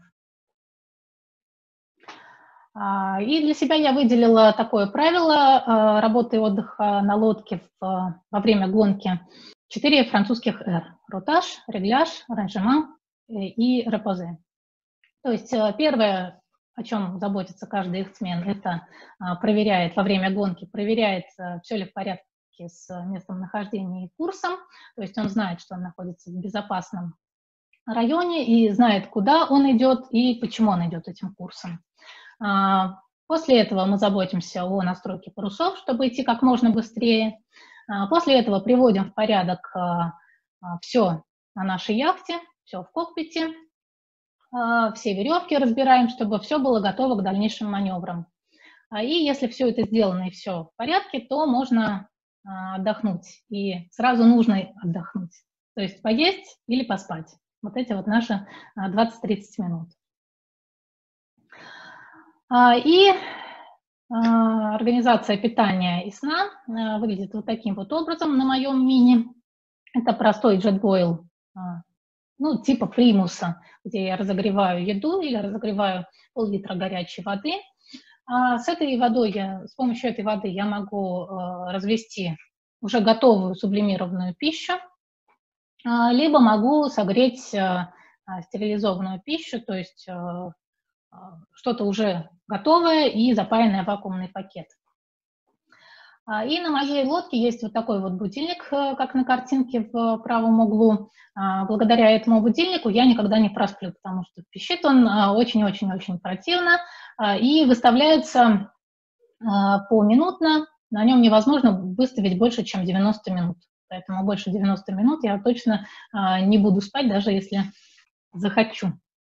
И для себя я выделила такое правило работы и отдыха на лодке в, во время гонки. Четыре французских «эр» – ротаж, регляж, ранжеман и репозе. То есть первое, о чем заботится каждый яхтсмен, это проверяет во время гонки, проверяет, все ли в порядке с местом нахождения и курсом, то есть он знает, что он находится в безопасном районе и знает, куда он идет и почему он идет этим курсом. После этого мы заботимся о настройке парусов, чтобы идти как можно быстрее. После этого приводим в порядок все на нашей яхте, все в кокпите, все веревки разбираем, чтобы все было готово к дальнейшим маневрам. И если все это сделано и все в порядке, то можно отдохнуть, и сразу нужно отдохнуть, то есть поесть или поспать. Вот эти вот наши двадцать-тридцать минут. И организация питания и сна выглядит вот таким вот образом на моем мини. Это простой JetBoil, ну, типа примуса, где я разогреваю еду или разогреваю пол-литра горячей воды. А с этой водой, я, с помощью этой воды я могу э, развести уже готовую сублимированную пищу, э, либо могу согреть э, стерилизованную пищу, то есть э, э, что-то уже готовое и запаянное в вакуумный пакет. И на моей лодке есть вот такой вот будильник, как на картинке в правом углу. Благодаря этому будильнику я никогда не просплю, потому что пищит он очень-очень-очень противно и выставляется поминутно. На нем невозможно выставить больше, чем девяносто минут. Поэтому больше девяноста минут я точно не буду спать, даже если захочу.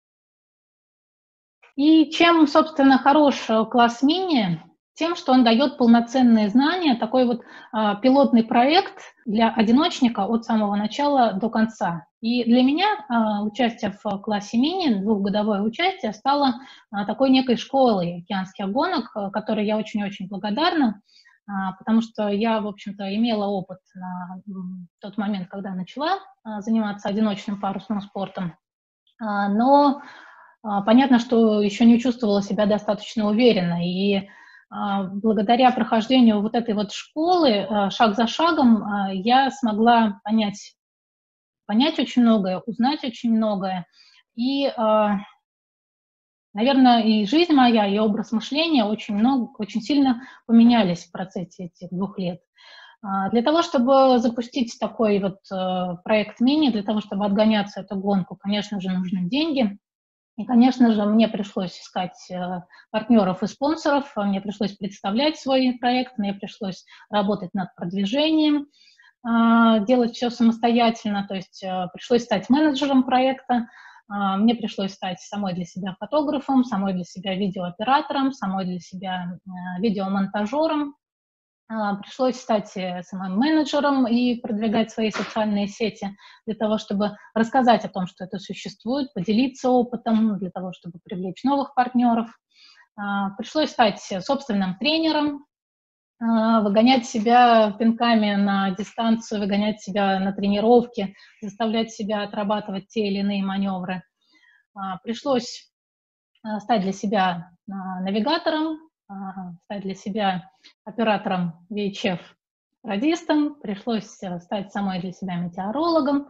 И чем, собственно, хорош класс мини? Тем, что он дает полноценные знания, такой вот а, пилотный проект для одиночника от самого начала до конца. И для меня а, участие в классе мини, двухгодовое участие, стало а, такой некой школой океанских гонок, а, которой я очень-очень благодарна, а, потому что я, в общем-то, имела опыт на тот момент, когда начала а, заниматься одиночным парусным спортом, а, но а, понятно, что еще не чувствовала себя достаточно уверенно, и благодаря прохождению вот этой вот школы, шаг за шагом, я смогла понять, понять очень многое, узнать очень многое. И, наверное, и жизнь моя, и образ мышления очень, много, очень сильно поменялись в процессе этих двух лет. Для того, чтобы запустить такой вот проект мини, для того, чтобы отгоняться эту гонку, конечно же, нужны деньги. И, конечно же, мне пришлось искать партнеров и спонсоров, мне пришлось представлять свой проект, мне пришлось работать над продвижением, делать все самостоятельно, то есть пришлось стать менеджером проекта, мне пришлось стать самой для себя фотографом, самой для себя видеооператором, самой для себя видеомонтажером. Пришлось стать самым менеджером и продвигать свои социальные сети для того, чтобы рассказать о том, что это существует, поделиться опытом, для того, чтобы привлечь новых партнеров. Пришлось стать собственным тренером, выгонять себя пинками на дистанцию, выгонять себя на тренировки, заставлять себя отрабатывать те или иные маневры. Пришлось стать для себя навигатором, стать для себя оператором ви эйч эф-радистом, пришлось стать самой для себя метеорологом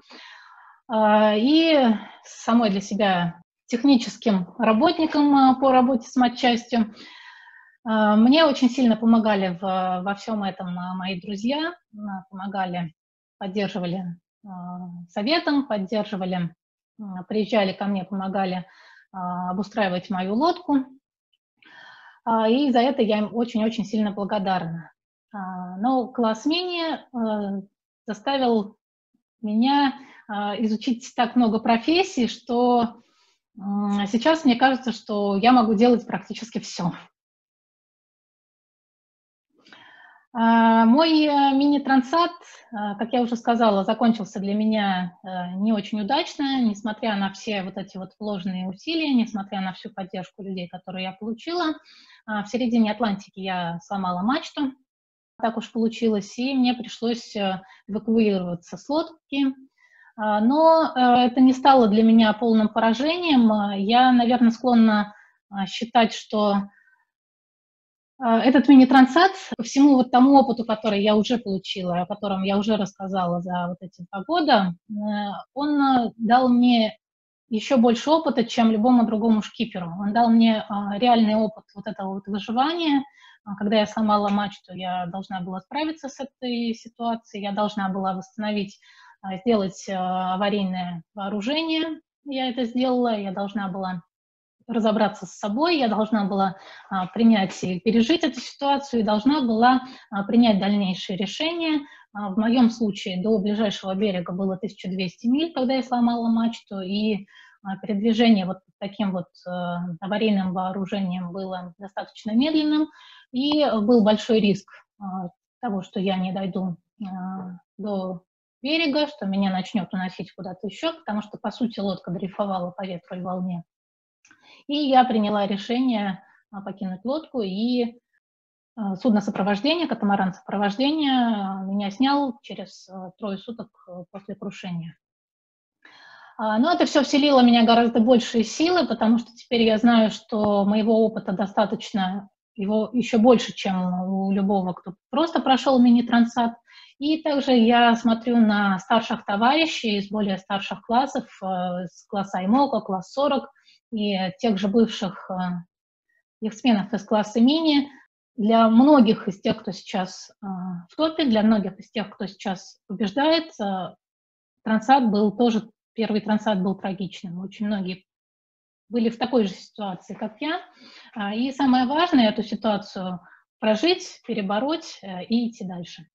и самой для себя техническим работником по работе с матчастью. Мне очень сильно помогали в, во всем этом мои друзья, помогали, поддерживали советом, поддерживали, приезжали ко мне, помогали обустраивать мою лодку. И за это я им очень-очень сильно благодарна. Но класс мини заставил меня изучить так много профессий, что сейчас мне кажется, что я могу делать практически все. Мой мини-трансат, как я уже сказала, закончился для меня не очень удачно, несмотря на все вот эти вот вложенные усилия, несмотря на всю поддержку людей, которые я получила. В середине Атлантики я сломала мачту, так уж получилось, и мне пришлось эвакуироваться с лодки. Но это не стало для меня полным поражением. Я, наверное, склонна считать, что этот мини-трансат, по всему вот тому опыту, который я уже получила, о котором я уже рассказала за вот эти два года, он дал мне еще больше опыта, чем любому другому шкиперу. Он дал мне реальный опыт вот этого вот выживания. Когда я сломала мачту, я должна была справиться с этой ситуацией, я должна была восстановить, сделать аварийное вооружение. Я это сделала, я должна была разобраться с собой, я должна была а, принять и пережить эту ситуацию, и должна была а, принять дальнейшие решения. А, в моем случае до ближайшего берега было тысяча двести миль, когда я сломала мачту, и а, передвижение вот таким вот а, аварийным вооружением было достаточно медленным, и был большой риск а, того, что я не дойду а, до берега, что меня начнет уносить куда-то еще, потому что, по сути, лодка дрейфовала по ветру и волне. И я приняла решение покинуть лодку, и судно сопровождения, катамаран сопровождения меня снял через трое суток после крушения. Но это все вселило в меня гораздо большие силы, потому что теперь я знаю, что моего опыта достаточно, его еще больше, чем у любого, кто просто прошел мини-трансат. И также я смотрю на старших товарищей из более старших классов, с класса аймока, класс сорок, и тех же бывших яхтсменов из класса мини. Для многих из тех, кто сейчас в топе, для многих из тех, кто сейчас побеждает, трансат был тоже, первый трансат был трагичным. Очень многие были в такой же ситуации, как я. И самое важное — эту ситуацию прожить, перебороть и идти дальше.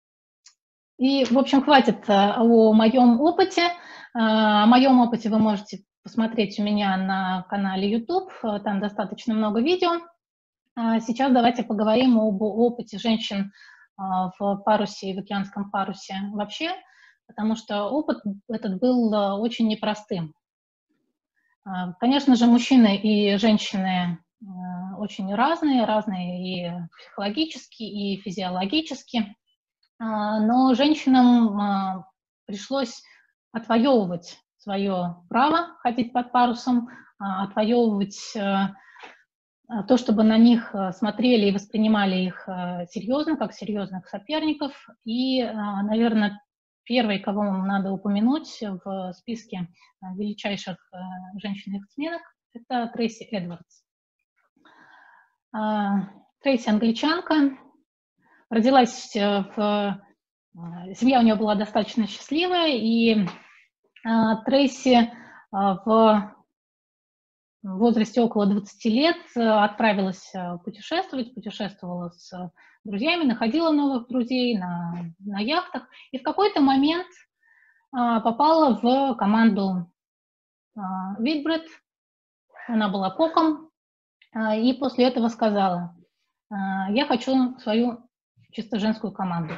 И, в общем, хватит о моем опыте. О моем опыте вы можете посмотреть у меня на канале YouTube, там достаточно много видео. Сейчас давайте поговорим об опыте женщин в парусе и в океанском парусе вообще, потому что опыт этот был очень непростым. Конечно же, мужчины и женщины очень разные, разные и психологически, и физиологически, но женщинам пришлось отвоевывать свое право ходить под парусом, отвоевывать то, чтобы на них смотрели и воспринимали их серьезно, как серьезных соперников. И, наверное, первой, кого надо упомянуть в списке величайших женщин-яхтсменок, это Трейси Эдвардс. Трейси англичанка, родилась в... Семья у нее была достаточно счастливая, и Трейси в возрасте около двадцати лет отправилась путешествовать, путешествовала с друзьями, находила новых друзей на, на яхтах, и в какой-то момент попала в команду Whitbread. Она была коком, и после этого сказала: я хочу свою чисто женскую команду.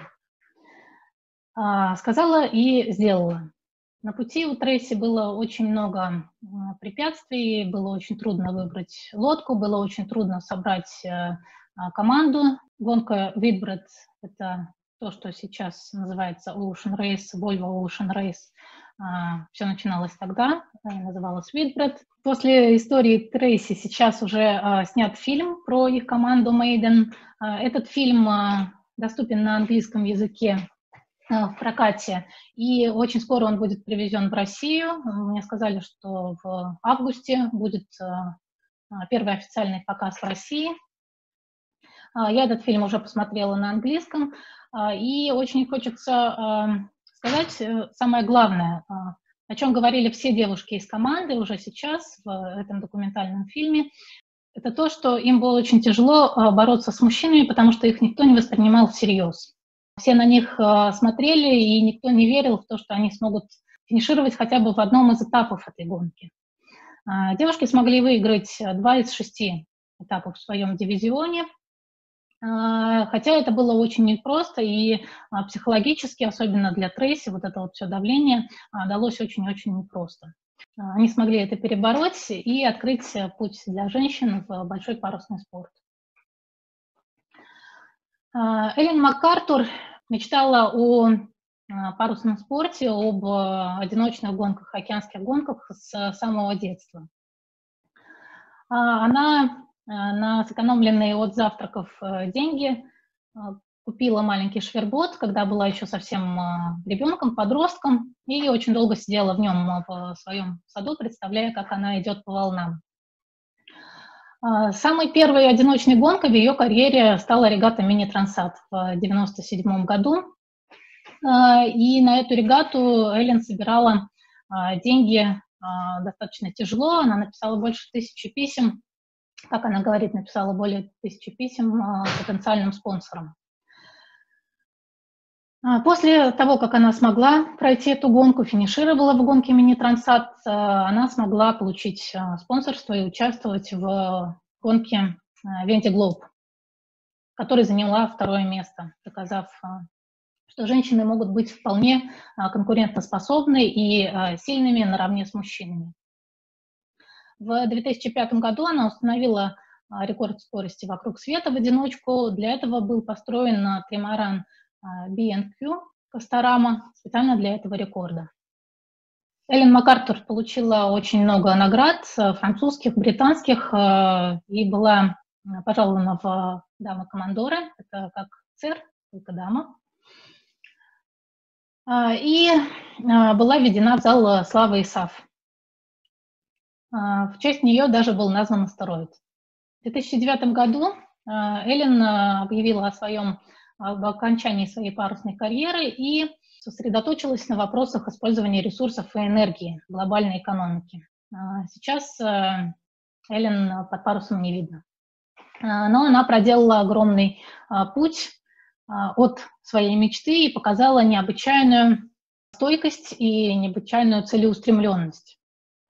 Сказала и сделала. На пути у Трейси было очень много препятствий, было очень трудно выбрать лодку, было очень трудно собрать команду. гонка Whitbread – это то, что сейчас называется Ocean Race, Volvo Ocean Race. Все начиналось тогда, называлось Whitbread. После истории Трейси сейчас уже снят фильм про их команду Maiden. Этот фильм доступен на английском языке в прокате, и очень скоро он будет привезен в Россию. Мне сказали, что в августе будет первый официальный показ в России. Я этот фильм уже посмотрела на английском, и очень хочется сказать самое главное, о чем говорили все девушки из команды уже сейчас в этом документальном фильме. Это то, что им было очень тяжело бороться с мужчинами, потому что их никто не воспринимал всерьез. Все на них смотрели, и никто не верил в то, что они смогут финишировать хотя бы в одном из этапов этой гонки. Девушки смогли выиграть два из шести этапов в своем дивизионе, хотя это было очень непросто, и психологически, особенно для Трейси, вот это вот все давление далось очень-очень непросто. Они смогли это перебороть и открыть путь для женщин в большой парусный спорт. Эллен МакАртур мечтала о парусном спорте, об одиночных гонках, океанских гонках с самого детства. Она на сэкономленные от завтраков деньги купила маленький швербот, когда была еще совсем ребенком, подростком, и очень долго сидела в нем в своем саду, представляя, как она идет по волнам. Самой первой одиночной гонкой в ее карьере стала регата Мини-Трансат в девяносто седьмом году. И на эту регату Эллен собирала деньги достаточно тяжело. Она написала больше тысячи писем, как она говорит, написала более тысячи писем потенциальным спонсорам. После того, как она смогла пройти эту гонку, финишировала в гонке Мини-Трансат, она смогла получить спонсорство и участвовать в гонке Венти Глоб, которая заняла второе место, доказав, что женщины могут быть вполне конкурентоспособны и сильными наравне с мужчинами. В две тысячи пятом году она установила рекорд скорости вокруг света в одиночку. Для этого был построен тримаран би энд кью Костарама специально для этого рекорда. Эллен МакАртур получила очень много наград, французских, британских, и была пожалована в дамы-командоры, это как сэр, только дама, и была введена в зал славы ИСАФ. В честь нее даже был назван астероид. В две тысячи девятом году Эллен объявила о своем об окончании своей парусной карьеры и сосредоточилась на вопросах использования ресурсов и энергии в глобальной экономике. Сейчас Эллен под парусом не видно. Но она проделала огромный путь от своей мечты и показала необычайную стойкость и необычайную целеустремленность.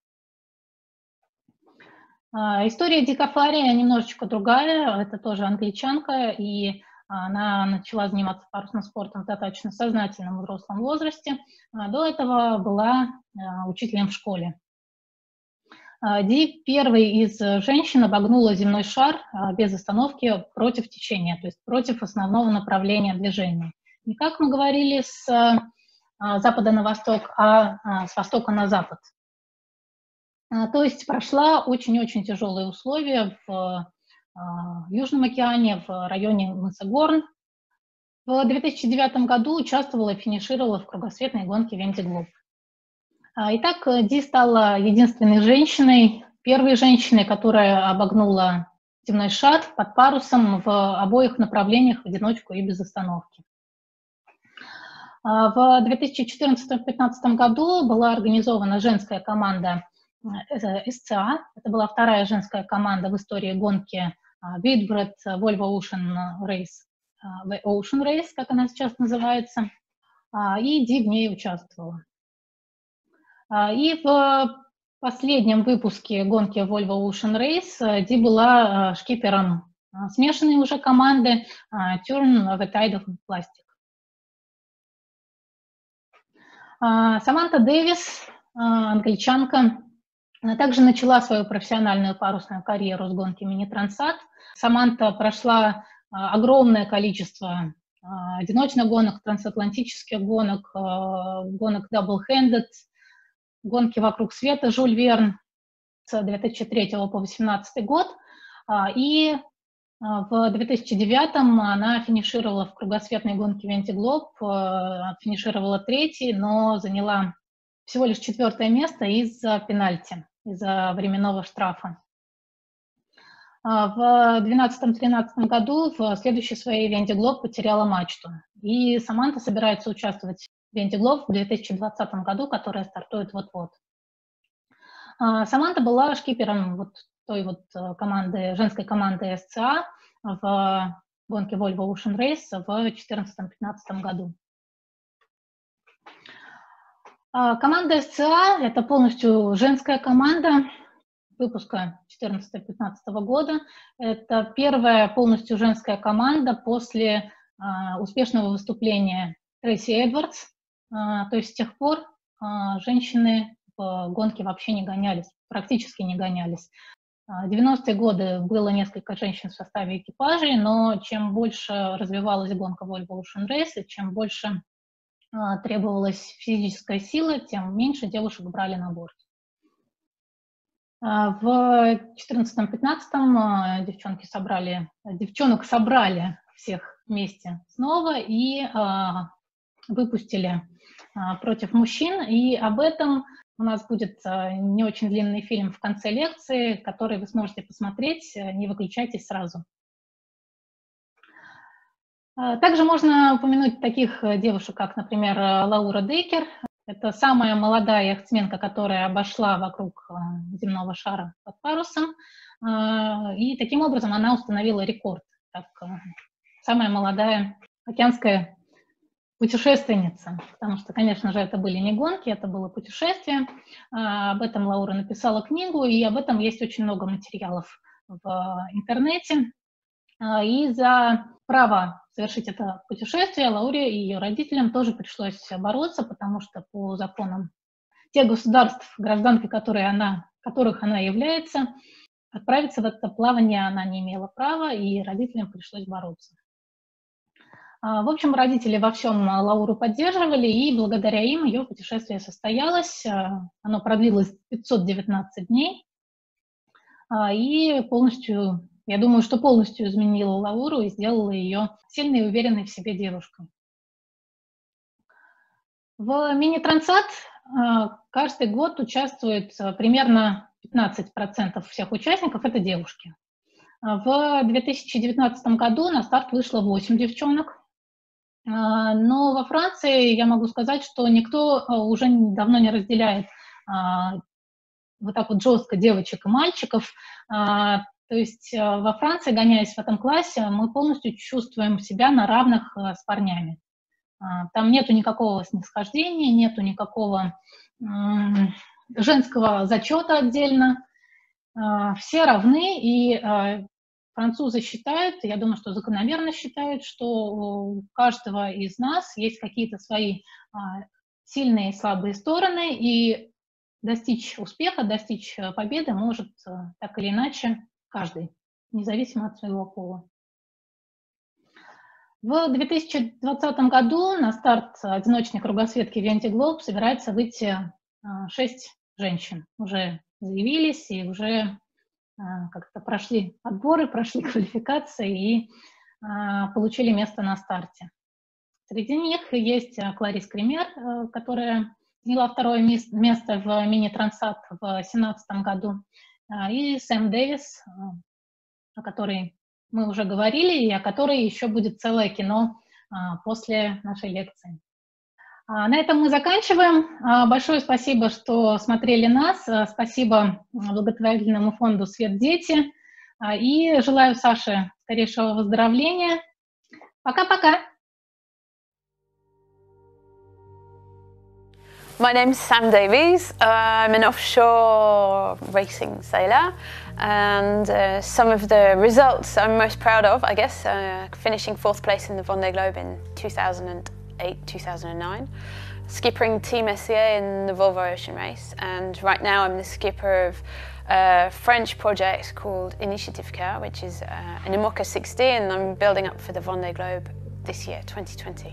История Ди Кафари немножечко другая. Это тоже англичанка, и она начала заниматься парусным спортом в достаточно сознательном взрослом возрасте. До этого была учителем в школе. Ди первой из женщин обогнула земной шар без остановки против течения, то есть против основного направления движения. Не как мы говорили, с запада на восток, а с востока на запад. То есть прошла очень-очень тяжелые условия в в Южном океане, в районе мыса Горн. В две тысячи девятом году участвовала и финишировала в кругосветной гонке Венти Глоб. Итак, Ди стала единственной женщиной, первой женщиной, которая обогнула земной шар под парусом в обоих направлениях в одиночку и без остановки. В две тысячи четырнадцатом — две тысячи пятнадцатом году была организована женская команда эс цэ а. Это была вторая женская команда в истории гонки Whitbread Volvo Ocean Race, Ocean Race, как она сейчас называется, и Ди в ней участвовала. И в последнем выпуске гонки Volvo Ocean Race Ди была шкипером смешанной уже команды Turn the Tide of Plastic. Саманта Дэвис, англичанка, она также начала свою профессиональную парусную карьеру с гонки Мини-Трансат. Саманта прошла огромное количество одиночных гонок, трансатлантических гонок, гонок double-handed, гонки вокруг света Жюль Верн с две тысячи третьего по две тысячи восемнадцатый год. И в две тысячи девятом она финишировала в кругосветной гонке Венти Глоб, финишировала третьей, но заняла всего лишь четвертое место из-за пенальти, из-за временного штрафа. В две тысячи двенадцатом-тринадцатом году в следующей своей Венти Глоб потеряла мачту. И Саманта собирается участвовать в Венти Глоб в две тысячи двадцатом году, которая стартует вот-вот. Саманта была шкипером вот той вот команды, женской команды эс цэ а в гонке Volvo Ocean Race в две тысячи четырнадцатом-пятнадцатом году. Команда эс цэ а – это полностью женская команда выпуска две тысячи четырнадцатого-пятнадцатого года. Это первая полностью женская команда после а, успешного выступления Трейси Эдвардс. А, то есть с тех пор а, женщины в гонке вообще не гонялись, практически не гонялись. В девяностые годы было несколько женщин в составе экипажей, но чем больше развивалась гонка Volvo Ocean Race, чем больше а, требовалась физическая сила, тем меньше девушек брали на борт. В две тысячи четырнадцатом-пятнадцатом девчонки собрали, девчонок собрали всех вместе снова и а, выпустили а, против мужчин. И об этом у нас будет а, не очень длинный фильм в конце лекции, который вы сможете посмотреть, не выключайтесь сразу. А, также можно упомянуть таких девушек, как, например, Лаура Дейкер. Это самая молодая яхтсменка, которая обошла вокруг земного шара под парусом. И таким образом она установила рекорд. Так, самая молодая океанская путешественница. Потому что, конечно же, это были не гонки, это было путешествие. Об этом Лаура написала книгу, и об этом есть очень много материалов в интернете. И за право совершить это путешествие Лауре и ее родителям тоже пришлось бороться, потому что по законам тех государств, гражданкой которые она, которых она является, отправиться в это плавание она не имела права, и родителям пришлось бороться. В общем, родители во всем Лауру поддерживали, и благодаря им ее путешествие состоялось. Оно продлилось пятьсот девятнадцать дней, и полностью... Я думаю, что полностью изменила Лауру и сделала ее сильной и уверенной в себе девушкой. В мини-трансат каждый год участвует примерно пятнадцать процентов всех участников, это девушки. В две тысячи девятнадцатом году на старт вышло восемь девчонок, но во Франции я могу сказать, что никто уже давно не разделяет вот так вот жестко девочек и мальчиков. То есть во Франции, гоняясь в этом классе, мы полностью чувствуем себя на равных с парнями. Там нету никакого снисхождения, нету никакого женского зачета отдельно. Все равны, и французы считают, я думаю, что закономерно считают, что у каждого из нас есть какие-то свои сильные и слабые стороны, и достичь успеха, достичь победы может так или иначе каждый, независимо от своего пола. В две тысячи двадцатом году на старт одиночной кругосветки Венти Глоб собирается выйти шесть женщин. Уже заявились и уже как-то прошли отборы, прошли квалификации и получили место на старте. Среди них есть Кларис Кремер, которая заняла второе место в мини-трансат в две тысячи семнадцатом году. И Сэм Дэвис, о которой мы уже говорили, и о которой еще будет целое кино после нашей лекции. На этом мы заканчиваем. Большое спасибо, что смотрели нас. Спасибо благотворительному фонду «Свет Дети». И желаю Саше скорейшего выздоровления. Пока-пока! My name's Sam Davies. Uh, I'm an offshore racing sailor, and uh, some of the results I'm most proud of, I guess, uh, finishing fourth place in the Vendée Globe in two thousand eight, two thousand nine. skippering Team Messier in the Volvo Ocean Race, and right now I'm the skipper of a French project called Initiative Car, which is uh, an IMOCA sixty, and I'm building up for the Vendée Globe this year, twenty twenty.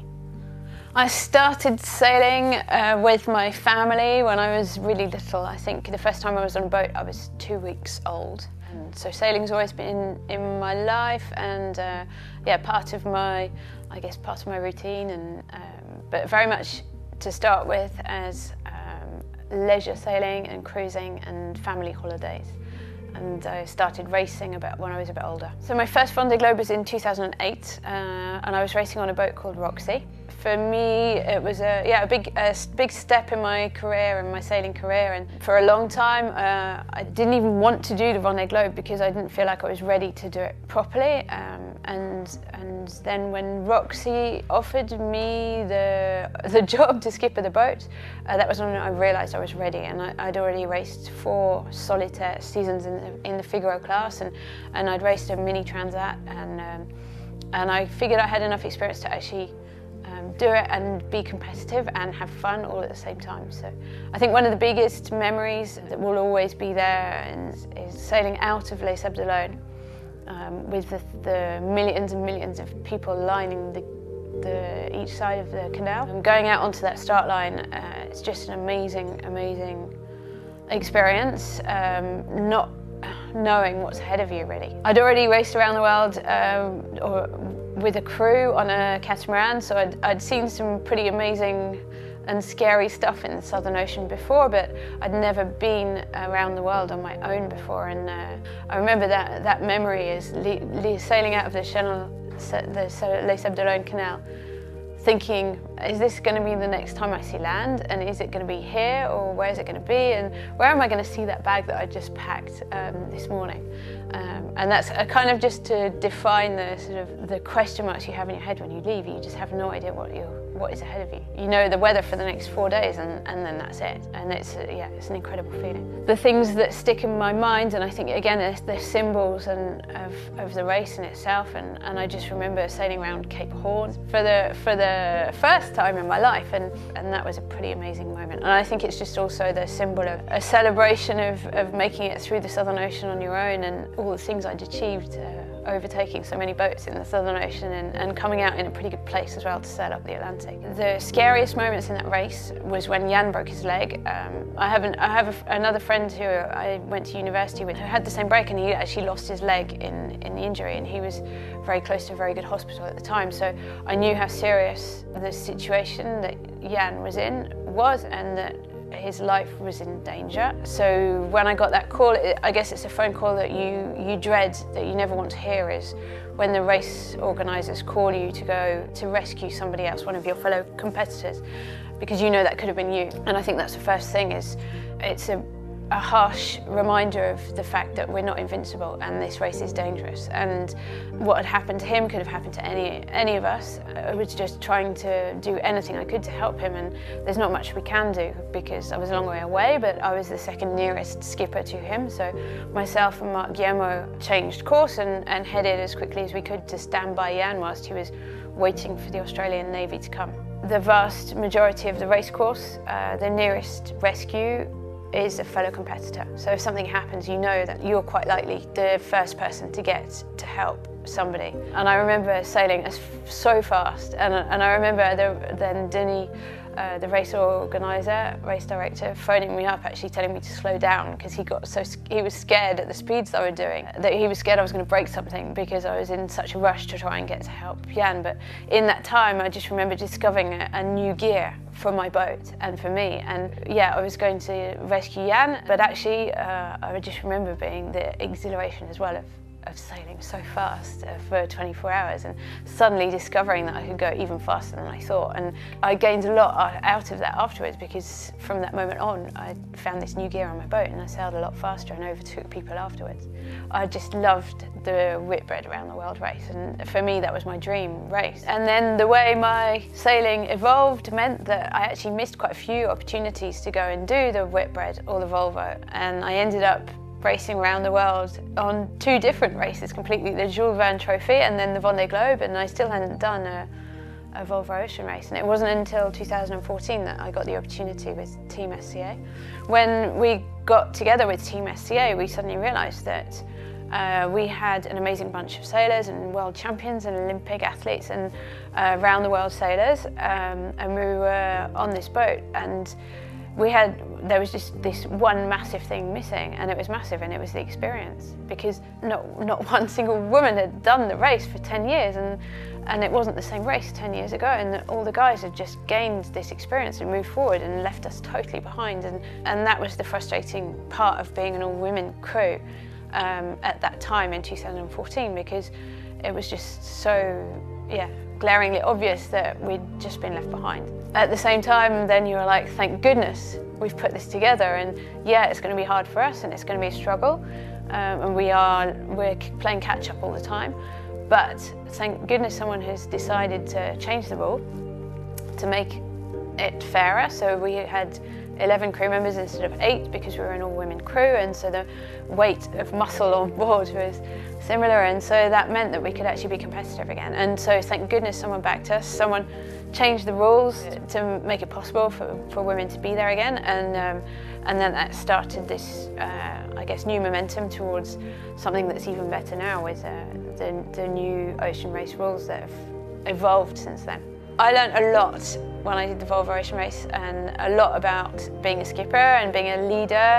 I started sailing uh, with my family when I was really little. I think the first time I was on a boat I was two weeks old. And so sailing's always been in, in my life, and uh, yeah, part of my, I guess part of my routine, and um, but very much to start with as um, leisure sailing and cruising and family holidays. And I started racing about when I was a bit older. So my first Vendée Globe was in two thousand eight, uh, and I was racing on a boat called Roxy. For me, it was a yeah a big a big step in my career and my sailing career. And for a long time, uh, I didn't even want to do the Vendée Globe because I didn't feel like I was ready to do it properly. Um, and and then when Roxy offered me the the job to skipper the boat, uh, that was when I realised I was ready. And I, I'd already raced four solitaire seasons in the, in the Figaro class, and and I'd raced a mini transat, and um, and I figured I had enough experience to actually Um, do it and be competitive and have fun all at the same time. So I think one of the biggest memories that will always be there is, is sailing out of Les Sables d'Olonne um, with the, the millions and millions of people lining the, the, each side of the canal. And going out onto that start line, uh, it's just an amazing, amazing experience, um, not knowing what's ahead of you, really. I'd already raced around the world um, or, with a crew on a catamaran, so I'd, I'd seen some pretty amazing and scary stuff in the Southern Ocean before, but I'd never been around the world on my own before. And uh, I remember that that memory is sailing out of the Channel, the Les Sables d'Olonne Canal, thinking, is this going to be the next time I see land, and is it going to be here, or where is it going to be, and where am I going to see that bag that I just packed um, this morning? Um, and that's a kind of just to define the sort of the question marks you have in your head when you leave. You just have no idea what you what is ahead of you. You know the weather for the next four days, and, and then that's it. And it's uh, yeah, it's an incredible feeling. The things that stick in my mind, and I think again they're, they're symbols and of, of the race in itself. And, and I just remember sailing around Cape Horn for the for the first time in my life, and and that was a pretty amazing moment. And I think it's just also the symbol of a celebration of of making it through the Southern Ocean on your own, and all the things I'd achieved, uh, overtaking so many boats in the Southern Ocean, and, and coming out in a pretty good place as well to sail up the Atlantic. The scariest moments in that race was when Jan broke his leg. Um, I have, an, I have a, another friend who I went to university with who had the same break, and he actually lost his leg in, in the injury, and he was very close to a very good hospital at the time. So I knew how serious the situation that Jan was in was, and that his life was in danger. So when I got that call, it, I guess it's a phone call that you, you dread, that you never want to hear, is when the race organisers call you to go to rescue somebody else, one of your fellow competitors, because you know that could have been you. And I think that's the first thing, is it's a, a harsh reminder of the fact that we're not invincible and this race is dangerous. And what had happened to him could have happened to any any of us. I was just trying to do anything I could to help him, and there's not much we can do because I was a long way away, but I was the second nearest skipper to him. So myself and Mark Guillermo changed course and, and headed as quickly as we could to stand by Jan whilst he was waiting for the Australian Navy to come. The vast majority of the race course, uh, the nearest rescue is a fellow competitor. So if something happens, you know that you're quite likely the first person to get to help somebody. And I remember sailing as so fast, and, and I remember the, then Denis, uh, the race organizer, race director, phoning me up, actually telling me to slow down because he got so he was scared at the speeds I was doing, that he was scared I was going to break something because I was in such a rush to try and get to help Jan. But in that time, I just remember discovering a, a new gear for my boat and for me. And yeah, I was going to rescue Jan, but actually uh, I just remember being the exhilaration as well of, of sailing so fast uh, for twenty-four hours, and suddenly discovering that I could go even faster than I thought. And I gained a lot out of that afterwards, because from that moment on I found this new gear on my boat and I sailed a lot faster and overtook people afterwards. I just loved the Whitbread around the world race, and for me that was my dream race. And then the way my sailing evolved meant that I actually missed quite a few opportunities to go and do the Whitbread or the Volvo, and I ended up racing around the world on two different races completely, the Jules Verne Trophy and then the Vendée Globe, and I still hadn't done a, a Volvo Ocean Race, and it wasn't until two thousand fourteen that I got the opportunity with Team S C A. When we got together with Team S C A, we suddenly realised that uh, we had an amazing bunch of sailors and world champions and Olympic athletes and uh, round the world sailors, um, and we were on this boat, and we had, there was just this one massive thing missing, and it was massive, and it was the experience, because not, not one single woman had done the race for ten years, and, and it wasn't the same race ten years ago, and all the guys had just gained this experience and moved forward and left us totally behind, and, and that was the frustrating part of being an all-women crew um, at that time in two thousand fourteen, because it was just so, yeah, glaringly obvious that we'd just been left behind. At the same time, then you were like, thank goodness we've put this together, and yeah, it's going to be hard for us and it's going to be a struggle, um, and we are we're playing catch up all the time, but thank goodness someone has decided to change the rule to make it fairer. So we had eleven crew members instead of eight, because we were an all-women crew, and so the weight of muscle on board was similar, and so that meant that we could actually be competitive again. And so thank goodness someone backed us, someone changed the rules to make it possible for, for women to be there again, and um, and then that started this, uh, I guess, new momentum towards something that's even better now with uh, the, the new ocean race rules that have evolved since then. I learned a lot when I did the Volvo Ocean Race, and a lot about being a skipper and being a leader,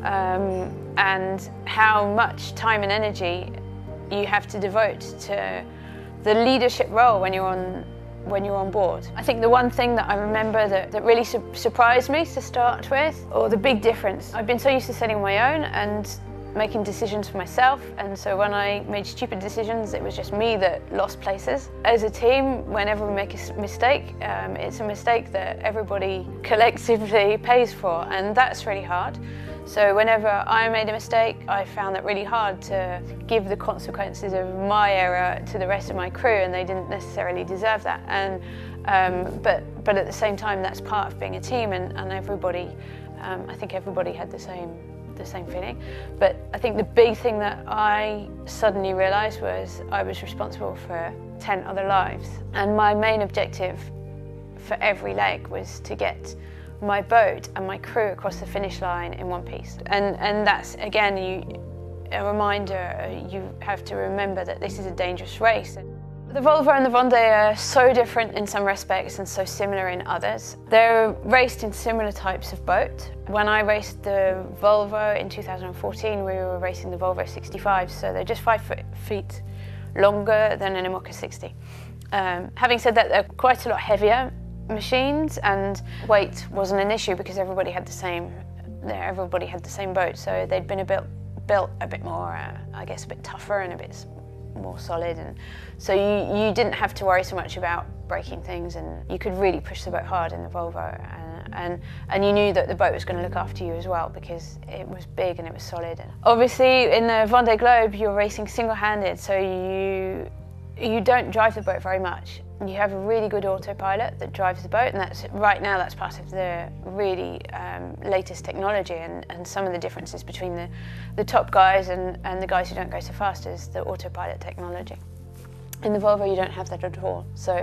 um, and how much time and energy you have to devote to the leadership role when you're on when you're on board. I think the one thing that I remember that, that really su surprised me to start with, or the big difference, I've been so used to sailing on my own and making decisions for myself, and so when I made stupid decisions, it was just me that lost places. As a team, whenever we make a mistake, um, it's a mistake that everybody collectively pays for, and that's really hard. So whenever I made a mistake, I found that really hard to give the consequences of my error to the rest of my crew, and they didn't necessarily deserve that. And um, but but at the same time, that's part of being a team, and, and everybody, um, I think everybody had the same the same feeling. But I think the big thing that I suddenly realised was I was responsible for ten other lives, and my main objective for every leg was to get my boat and my crew across the finish line in one piece. And, and that's, again, you, a reminder, you have to remember that this is a dangerous race. The Volvo and the Vendée are so different in some respects and so similar in others. They're raced in similar types of boat. When I raced the Volvo in two thousand fourteen, we were racing the Volvo sixty-five, so they're just five foot, feet longer than an IMOCA sixty. Um, having said that, they're quite a lot heavier machines, and weight wasn't an issue because everybody had the same everybody had the same boat, so they'd been a bit built a bit more, uh, I guess, a bit tougher and a bit more solid, and so you, you didn't have to worry so much about breaking things, and you could really push the boat hard in the Volvo, and and, and you knew that the boat was going to look after you as well because it was big and it was solid. And obviously in the Vendée Globe you're racing single-handed, so you you don't drive the boat very much. You have a really good autopilot that drives the boat, and that's right now that's part of the really um, latest technology, and, and some of the differences between the, the top guys and, and the guys who don't go so fast is the autopilot technology. In the Volvo you don't have that at all. So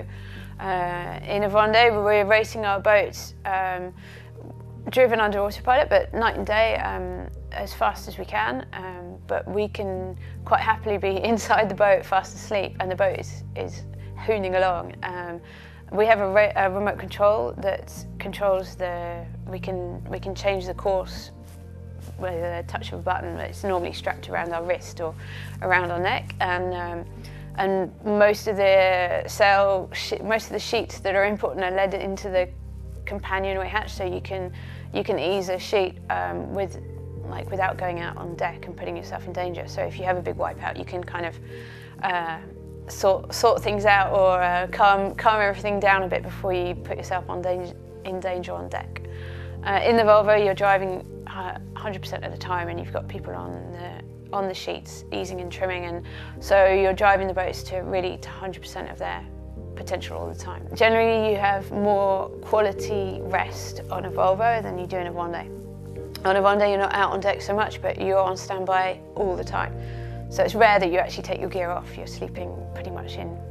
uh, in a Vendée we're racing our boats um, driven under autopilot, but night and day, um, as fast as we can, um, but we can quite happily be inside the boat fast asleep, and the boat is, is hooning along. Um, we have a, re a remote control that controls the, we can, we can change the course with a touch of a button. It's normally strapped around our wrist or around our neck, and um, and most of the sail, most of the sheets that are important are led into the companionway hatch, so you can you can ease a sheet um, with like without going out on deck and putting yourself in danger. So if you have a big wipeout, you can kind of uh, sort sort things out, or uh, calm calm everything down a bit before you put yourself on danger, in danger on deck. Uh, in the Volvo, you're driving one hundred percent of the time, and you've got people on the on the sheets easing and trimming, and so you're driving the boats to really to one hundred percent of their potential all the time. Generally, you have more quality rest on a Volvo than you do in a Vendée. On a Vendée, you're not out on deck so much, but you're on standby all the time. So it's rare that you actually take your gear off. You're sleeping pretty much in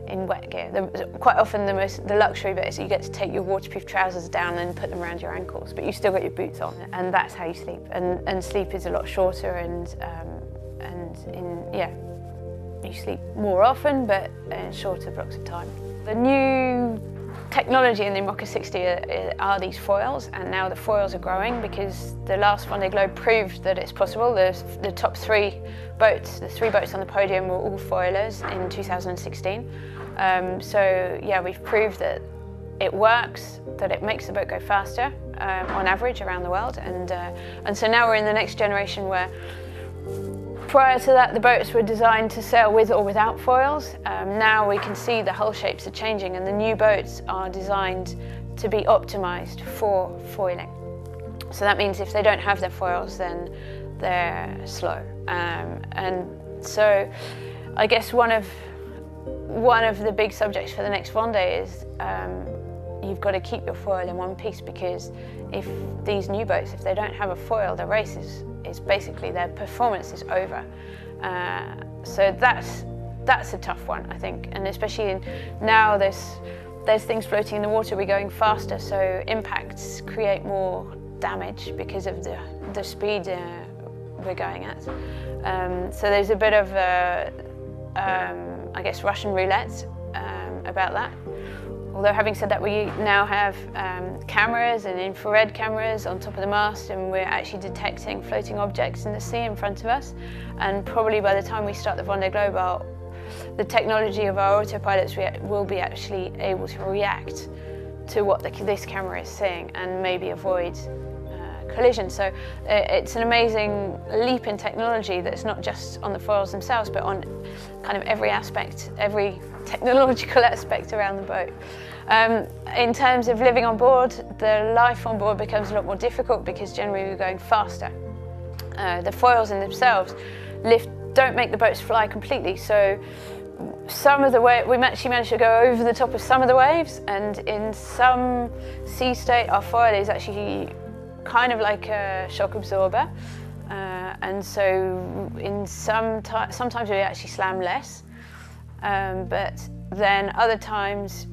in wet gear. The, quite often the most the luxury bit is you get to take your waterproof trousers down and put them around your ankles, but you still got your boots on, and that's how you sleep. And, and sleep is a lot shorter, and um, and in yeah, you sleep more often, but in shorter blocks of time. The new technology in the Imoca sixty are, are these foils, and now the foils are growing because the last Vendée Globe proved that it's possible. The, the top three boats, the three boats on the podium were all foilers in two thousand sixteen. Um, so yeah, we've proved that it works, that it makes the boat go faster um, on average around the world, and uh, and so now we're in the next generation where, prior to that, the boats were designed to sail with or without foils. Um, now we can see the hull shapes are changing, and the new boats are designed to be optimized for foiling. So that means if they don't have their foils, then they're slow. Um, and so I guess one of one of the big subjects for the next Vendée is um, you've got to keep your foil in one piece, because if these new boats, if they don't have a foil, the race is, is basically, their performance is over. Uh, so that's that's a tough one, I think, and especially in, now there's there's things floating in the water, we're going faster, so impacts create more damage because of the the speed uh, we're going at. Um, so there's a bit of uh, um, I guess Russian roulette um, about that. Although having said that, we now have um, cameras and infrared cameras on top of the mast, and we're actually detecting floating objects in the sea in front of us. And probably by the time we start the Vendée Globe, our, the technology of our autopilots will be actually able to react to what the, this camera is seeing and maybe avoid uh, collision. So uh, it's an amazing leap in technology that's not just on the foils themselves, but on kind of every aspect, every technological aspect around the boat. Um, in terms of living on board, the life on board becomes a lot more difficult because generally we're going faster. Uh, the foils in themselves lift, don't make the boats fly completely, so some of the way we actually managed to go over the top of some of the waves, and in some sea state our foil is actually kind of like a shock absorber, uh, and so in some sometimes we actually slam less, um, but then other times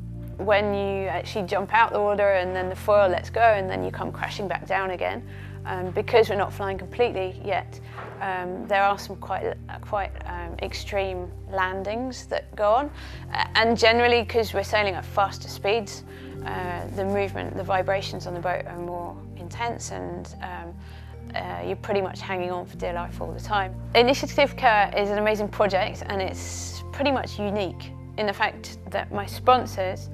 when you actually jump out the water and then the foil lets go and then you come crashing back down again, um, because we're not flying completely yet, um, there are some quite uh, quite um, extreme landings that go on, uh, and generally because we're sailing at faster speeds, uh, the movement, the vibrations on the boat are more intense, and um, uh, you're pretty much hanging on for dear life all the time. Initiative Care is an amazing project, and it's pretty much unique in the fact that my sponsors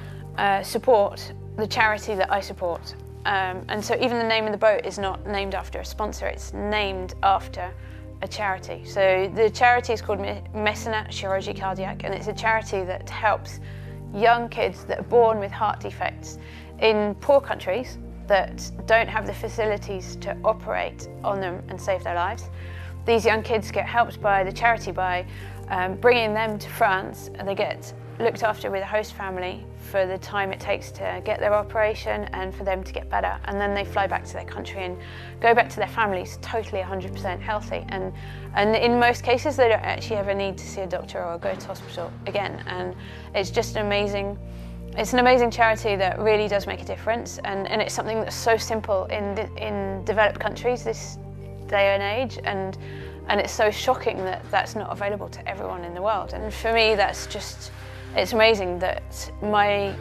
uh, support the charity that I support. Um, and so even the name of the boat is not named after a sponsor, it's named after a charity. So the charity is called Mécénat Chirurgie Cardiaque, and it's a charity that helps young kids that are born with heart defects in poor countries that don't have the facilities to operate on them and save their lives. These young kids get helped by the charity by um, bringing them to France, and they get looked after with a host family for the time it takes to get their operation and for them to get better, and then they fly back to their country and go back to their families totally one hundred percent healthy, and and in most cases they don't actually ever need to see a doctor or go to hospital again. And it's just an amazing it's an amazing charity that really does make a difference, and, and it's something that's so simple in in developed countries this day and age, and and it's so shocking that that's not available to everyone in the world. And for me, that's just, it's amazing that my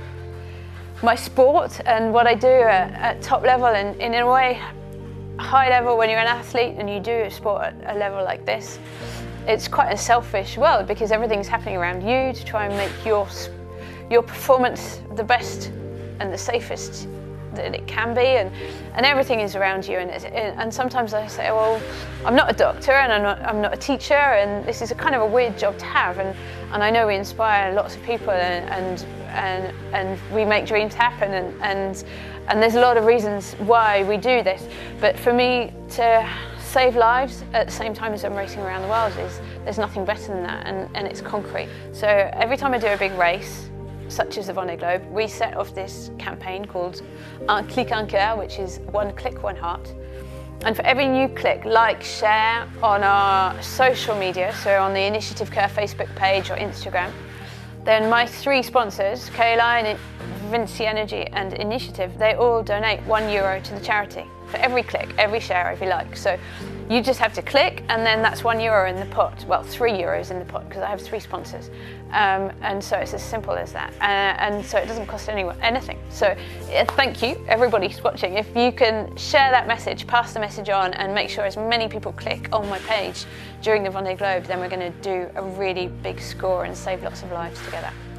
my sport and what I do at, at top level, and, and in a way high level, when you're an athlete and you do a sport at a level like this, it's quite a selfish world because everything's happening around you to try and make your your performance the best and the safest that it can be, and, and everything is around you. And, it's, and sometimes I say, well, I'm not a doctor and I'm not, I'm not a teacher, and this is a kind of a weird job to have, and, and I know we inspire lots of people, and, and, and, and we make dreams happen, and, and, and there's a lot of reasons why we do this. But for me, to save lives at the same time as I'm racing around the world, is there's nothing better than that, and, and it's concrete. So every time I do a big race, such as the Vendée Globe, we set off this campaign called Un clic, un cœur, which is one click, one heart. And for every new click, like, share on our social media, so on the Initiative Care Facebook page or Instagram, then my three sponsors, K L I, Vinci Energy and Initiative, they all donate one euro to the charity for every click, every share, if you like. So you just have to click, and then that's one euro in the pot. Well, three euros in the pot, because I have three sponsors. Um, and so it's as simple as that. Uh, and so it doesn't cost anyone anything. So uh, thank you, everybody who's watching. If you can share that message, pass the message on, and make sure as many people click on my page during the Vendée Globe, then we're going to do a really big score and save lots of lives together.